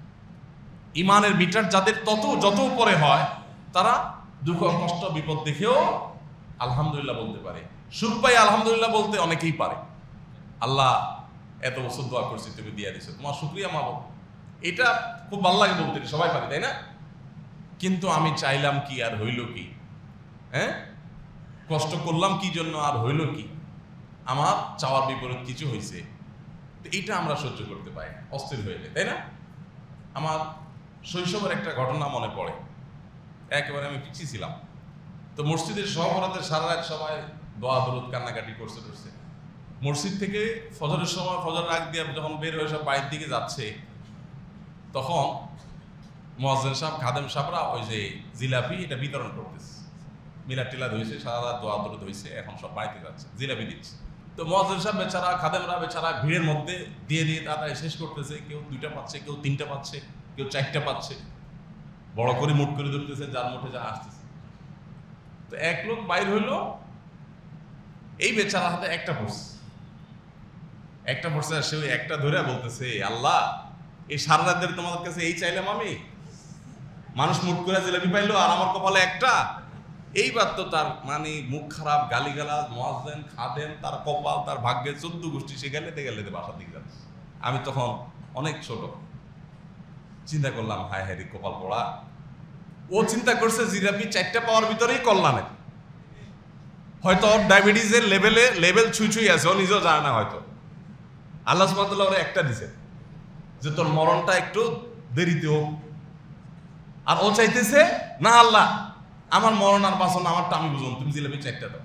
ইমানের মিটার যাদের যত উপরে হয়, তারা দুঃখ কষ্ট বিপদ দেখেও আলহামদুলিল্লাহ বলতে পারে। সুখ পাই আলহামদুলিল্লাহ বলতে অনেকেই পারে। আল্লাহ এত বছর দোয়া করছি, তুমি দিয়ে দিছো, তোমার শুকরিয়া মাবো, এটা খুব ভালো লাগে বলতে, সবাই পারে, তাই না? কিন্তু আমি চাইলাম কি আর হইল কি, হ্যাঁ, কষ্ট করলাম কি জন্য আর হইল কি, আমার চাওয়ার বিপরীত কিছু হয়েছে, তো এটা আমরা সহ্য করতে পারি না, অস্থির হয়ে যায়, তাই না? আমার শৈশবের একটা ঘটনা মনে পড়ে। একেবারে আমি পিছিয়ে ছিলাম, তো মসজিদের সহবরাতের সারা রাত সবাই দোয়া দরুদ কান্নাকাটি করছে। মসজিদ থেকে ফজরের সময়, ফজর আগ দিয়ে যখন বের হয়ে সব বাইরের দিকে যাচ্ছে, তখন মুয়াজ্জিন সাহেব, খাদেম সাহেবরা ওই যে জিলাপি এটা বিতরণ করতেছে, মিলাদ টিলাদ হয়েছে, সারা রাত দোয়া দরুদ হয়েছে, এখন সব বাড়িতে যাচ্ছে, জিলাপি দিচ্ছে। তো মুয়াজ্জিন সাহেব বেচারা, খাদেমরা বেচারা ভিড়ের মধ্যে দিয়ে তাড়াতাড়ি শেষ করতেছে, কেউ 2টা পাচ্ছে, কেউ 3টা পাচ্ছে, কেউ 4টা পাচ্ছে, বড় করে মুঠ করে ধরতেছে, যার মুঠে যা আসতেছে। তো এক লোক বাইর হইলো, এই বেচারা হাতে একটা পড়ছে, সে ওই একটা ধরে বলতেছে, আল্লাহ এই সারা রাত ধরে তোমাদের কাছে এই চাইলাম আমি, মানুষ মুঠ করে জিলাপি পাইলো আর আমার কপালে একটা। এইবার তো তার মানে মুখ খারাপ, গালিগালাজ, মুয়াজ্জিন, খাদেম, তার কপাল, তার ভাগ্যে 14 গোষ্ঠী, সে গেলে বাসার দিকে যাচ্ছে। আমি তখন অনেক ছোট, চিন্তা করলাম, হায় হায় রে কপাল পড়া। ও চিন্তা করছে জিলাপি 4টা পাওয়ার ভিতরেই কল্যাণের, হয়তো ওর ডায়াবেটিসের লেভেল ছুঁই আছে, ও নিজেও জানে না হয়তো। আল্লাহ সুবহানাহু ওয়া তাআলা ওরে একটা দিছে যে তোর মরণটা একটু দেরিতে হোক, আর ও চাইতেছে না আল্লাহ আমার মরণ আর বাঁচন আমারটা আমি বুঝুন, তুমি জিলাপি 4টা দাও।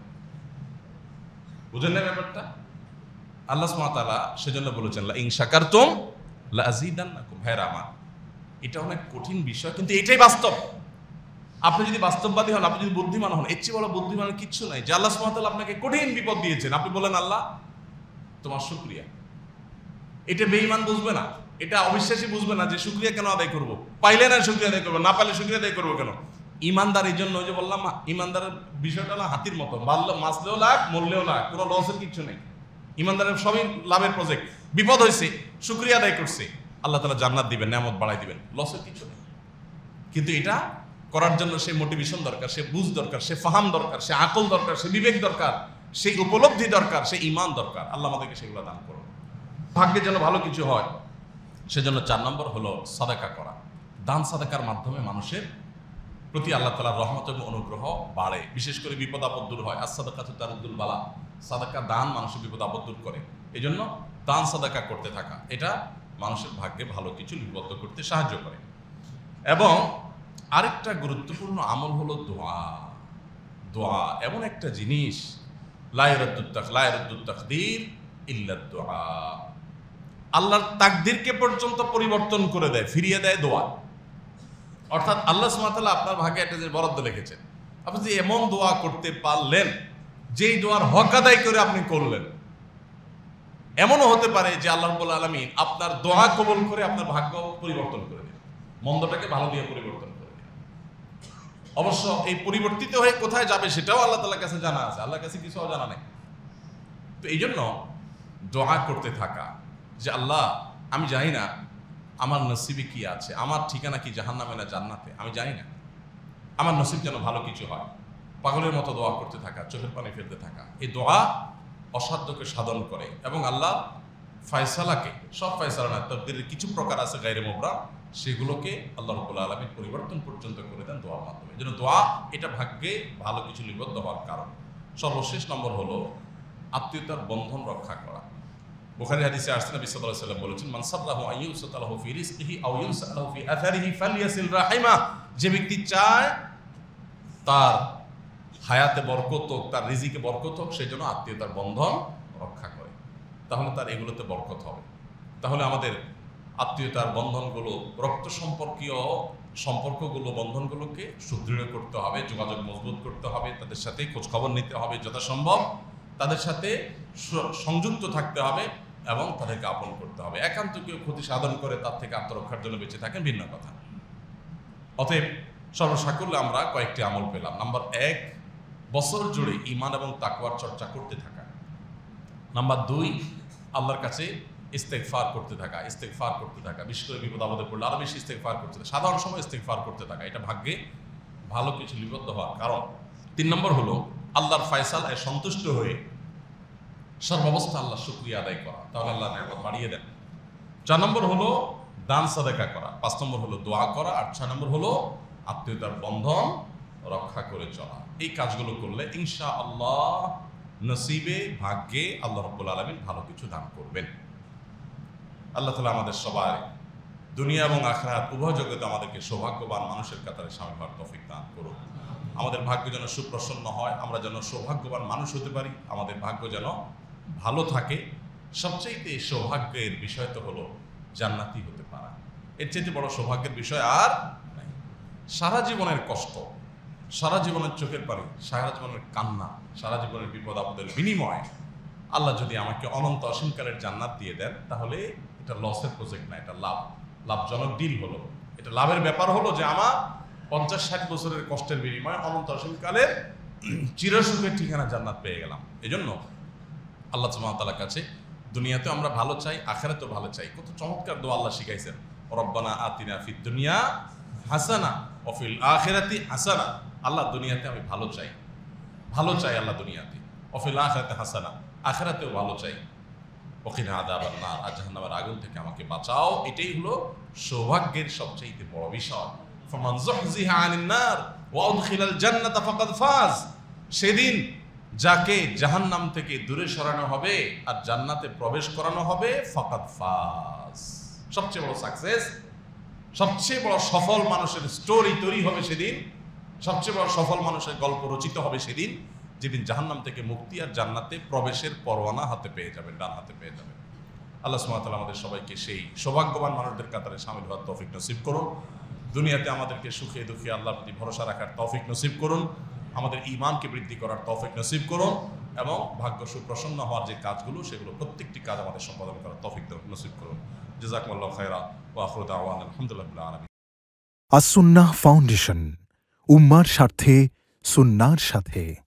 বুঝেন না ব্যাপারটা? আল্লাহ সুবহানাহু ওয়া তাআলা সেজন্য বলেছেন লা ইন শাকারতুম লা আযীদান্নাকুম। ভাইরা আমার, এটা অনেক কঠিন বিষয়, কিন্তু এটাই বাস্তব। আপনি যদি বাস্তববাদী হন, আপনি যদি বুদ্ধিমান হন, এর চেয়ে বড় বুদ্ধিমানের কিচ্ছু নাই যে আল্লাহ সুবহানাহু ওয়া তাআলা আপনাকে কঠিন বিপদ দিয়েছেন, আপনি বলেন আল্লাহ তোমার শুকরিয়া। এটা বেঈমান বুঝবে না, এটা অবিশ্বাসী বুঝবে না যে শুকরিয়া কেন আদায় করব, পাইলে না শুকরিয়া আদায় করবো, না পাইলে শুকরিয়া আদায় করবো কেন। ইমানদার এই জন্য, ওই যে বললাম, ইমানদারের বিষয়টা না হাতির মতো, মাসলেও লাভ, মরলেও লাভ, কোনো লসের কিছু নেই। ইমানদারের সবই লাভের প্রজেক্ট। বিপদ হয়েছে, শুকরিয়া আদায় করছে, আল্লাহ তাআলা জান্নাত দিবেন, নিয়ামত বাড়াই দিবেন, লসের কিছু নেই। কিন্তু এটা করার জন্য সে মোটিভেশন দরকার, সে বুঝ দরকার, সে ফাহাম দরকার, সে আকল দরকার, সে বিবেক দরকার, সেই উপলব্ধি দরকার, সে ঈমান দরকার। আল্লাহ আমাদেরকে সেগুলো দান করুন। ভাগ্যে যেন ভালো কিছু হয়, সেজন্য 4 নম্বর হলো সাদাকা করা। দান সাদাকার মাধ্যমে মানুষের প্রতি আল্লাহ তাআলার রহমত এবং অনুগ্রহ বাড়ে, বিশেষ করে বিপদ আপদ দূর হয়। as-সাদাকাতু তারুদ্দুল বালা, সাদাকা দান মানুষের বিপদ আপদ দূর করে। এই জন্য দান সাদাকা করতে থাকা, এটা মানুষের ভাগ্যে ভালো কিছু লিপিবদ্ধ করতে সাহায্য করে। এবং আরেকটা গুরুত্বপূর্ণ আমল হলো দোয়া। দোয়া এমন একটা জিনিস, লা ইয়ারুদ্দুত তাকদীর ইল্লা দোয়া, আল্লাহর তাকদীরকে পর্যন্ত পরিবর্তন করে দেয়, ফিরিয়ে দেয় দোয়া। অর্থাৎ আল্লাহ সুবহানাহু ওয়া তাআলা আপনার ভাগ্যে একটা যে বরাদ্দ লিখেছেন, আপনি যে এমন দোয়া করতে পারলেন যেই দোয়ার হক আদায় করে আপনি করলেন, এমনও হতে পারে যে আল্লাহ রাব্বুল আলামিন আপনার দোয়া কবুল করে আপনার ভাগ্য পরিবর্তন করে দেন, মন্দটাকে ভালো দিয়ে পরিবর্তন করে দেন। অবশ্য এই পরিবর্তিত হয়ে কোথায় যাবে সেটাও আল্লাহ তাআলার কাছে জানা আছে, আল্লাহর কাছে কিছু জানা নেই। তো এই জন্য দোয়া করতে থাকা যে আল্লাহ আমি জানি না আমার নসিবে কি আছে, আমার ঠিকানা কি জাহান্নামে না জান্নাতে, আমি জানি না, আমার নসিব যেন ভালো কিছু হয়। পাগলের মতো দোয়া করতে থাকা, চোখের পানি ফেলতে থাকা, এই দোয়া অসাধ্যকে সাধন করে এবং আল্লাহ ফয়সালাকে, সব ফয়সালা না, তাকদীরের কিছু প্রকার আছে গায়রে মুবরাম, সেগুলোকে আল্লাহ রাব্বুল আলামিন পরিবর্তন পর্যন্ত করে দেন দোয়ার মাধ্যমে। এই জন্য দোয়া এটা ভাগ্যে ভালো কিছু লিপিবদ্ধ হওয়ার কারণ। সর্বশেষ নম্বর হলো আত্মীয়তার বন্ধন রক্ষা করা। বুখারী হাদিসে আসছে নবী সাল্লাল্লাহু আলাইহি ওয়াসাল্লাম বলেছেন, মান সাল্লাহু আইয়ুসাতালাহু ফি রিজকিহি আও ইউসালাহু ফি আথারিহি ফালইয়াসিল রাহিমা। যে ব্যক্তি চায় তার হায়াতে বরকত হোক, তার রিজিকে বরকত হোক, সেই জন্য আত্মীয়তার বন্ধন রক্ষা করে, তাহলে তার এগুলোতে বরকত হবে। তাহলে আমাদের আত্মীয়তার বন্ধনগুলো, রক্ত সম্পর্কীয় সম্পর্কগুলো, বন্ধনগুলোকে সুদৃঢ় করতে হবে, যোগাযোগ মজবুত করতে হবে, তাদের সাথে খোঁজখবর নিতে হবে, যথাসম্ভব তাদের সাথে সংযুক্ত থাকতে হবে এবং তাদেরকে আপন করতে হবে। একান্ত কেউ ক্ষতি সাধন করে তার থেকে আত্মরক্ষার জন্য বেঁচে থাকেন, ভিন্ন কথা। অতএব সর্বসাকুল্যে আমরা কয়েকটি আমল পেলাম। নাম্বার 1, বছর জুড়ে ঈমান এবং তাকওয়ার চর্চা করতে থাকা। নাম্বার 2, আল্লাহর কাছে ইস্তেগফার করতে থাকা, ইস্তেগফার করতে থাকা, বিশেষ করে বিপদ আপদে পড়লে আরো বেশি ইস্তেগফার করতে থাকা, সাধারণ সময় ইস্তেগফার করতে থাকা, এটা ভাগ্যে ভালো কিছু লিপিবদ্ধ হওয়ার কারণ। 3 নম্বর হলো আল্লাহর ফয়সালায় সন্তুষ্ট হয়ে সর্বাবস্থা আল্লাহ শুকরিয়া আদায় করা, তাহলে আল্লাহ নিয়ামত বাড়িয়ে দেন। 4 নম্বর হলো দান সাদাকা করা, 5 নম্বর হলো দোয়া করা, আর 6 নম্বর হলো আত্মীয়তার বন্ধন রক্ষা করে চলা। এই কাজগুলো করলে ইনশাআল্লাহ নসিবে, ভাগ্যে আল্লাহ রাব্বুল আলামিন ভালো কিছু দান করবেন। আল্লাহ তাআলা আমাদের সবাই দুনিয়া এবং আখিরাত উভয় জগতে আমাদেরকে সৌভাগ্যবান মানুষের কাতারে শামিল হওয়ার তৌফিক দান করুন। আমাদের ভাগ্য যেন সুপ্রসন্ন হয়, আমরা যেন সৌভাগ্যবান মানুষ হতে পারি, আমাদের ভাগ্য যেন ভালো থাকে। সবচেয়ে সৌভাগ্যের বিষয় তো হলো জান্নাতি হতে পারা, এর চেয়ে বড় সৌভাগ্যের বিষয় আর নাই। সারা জীবনের কষ্ট, সারা জীবনের চোখের পানি, সারা জীবনের কান্না, সারা জীবনের বিপদ আপদের বিনিময়ে আল্লাহ যদি আমাকে অনন্ত অসীমকালের জান্নাত দিয়ে দেন, তাহলে এটা লসের প্রজেক্ট না, এটা লাভজনক ডিল হলো। এটা লাভের ব্যাপার হলো যে আমার 50-60 বছরের কষ্টের বিনিময়ে অনন্ত অসীমকালের চিরসুখের ঠিকানা জান্নাত পেয়ে গেলাম। এই জন্য আল্লাহ সুবহানাহু ওয়া তাআলার কাছে দুনিয়াতেও আমরা ভালো চাই, আখিরাতেও ভালো চাই। কত চমৎকার দোয়া আল্লাহ শিখাইছেন, রব্বানা আতিনা ফিদ দুনিয়া হাসানা ওয়া ফিল আখিরাতি হাসানা। আল্লাহ দুনিয়াতে আমি ভালো চাই, ভালো চাই আল্লাহ দুনিয়াতে, ওয়া ফিল আখিরাতি হাসানা, আখিরাতেও ভালো চাই, ওয়া কিনা আযাবান নার, আর জাহান্নামের আগুন থেকে আমাকে বাঁচাও। এটাই হলো সৌভাগ্যের সবচেয়ে বড় বিষয়। ফামান যুহজিহা আনিন নার ওয়া উদখিলাল জান্নাতা ফাকাদ ফাজ। সেদিন যাকে জাহান্নাম থেকে দূরে সরানো হবে আর জান্নাতে প্রবেশ করানো হবে, ফাকাদ ফাজ, সবচেয়ে বড় সাকসেস, সবচেয়ে বড় সফল মানুষের স্টোরি তৈরি হবে সেদিন, সবচেয়ে বড় সফল মানুষের গল্প রচিত হবে সেদিন, যেদিন জাহান্নাম থেকে মুক্তি আর জান্নাতে প্রবেশের পরোয়ানা হাতে পেয়ে যাবেন, ডান হাতে পেয়ে যাবেন। আল্লাহ সুবহানাহু ওয়া তাআলা আমাদের সবাইকে সেই সৌভাগ্যবান মানুষদের কাতারে শামিল হওয়ার তৌফিক নসিব করুন। দুনিয়াতে আমাদেরকে সুখে দুঃখে আল্লাহর প্রতি ভরসা রাখার তৌফিক নসিব করুন, আমাদের ঈমানকে বৃদ্ধি করার তৌফিক নসিব করুন, এবং ভাগ্য সুপ্রসন্ন হওয়ার যে কাজগুলো, সেগুলো প্রত্যেকটি কাজ আমাদের সম্পাদন করার তৌফিক নসিব করুন। জাযাকুমুল্লাহু খায়রা ওয়া আখিরু দাওয়ানা আলহামদুলিল্লাহি রাব্বিল আলামিন। আস-সুন্নাহ ফাউন্ডেশন, উম্মার স্বার্থে সুন্নাহর সাথে।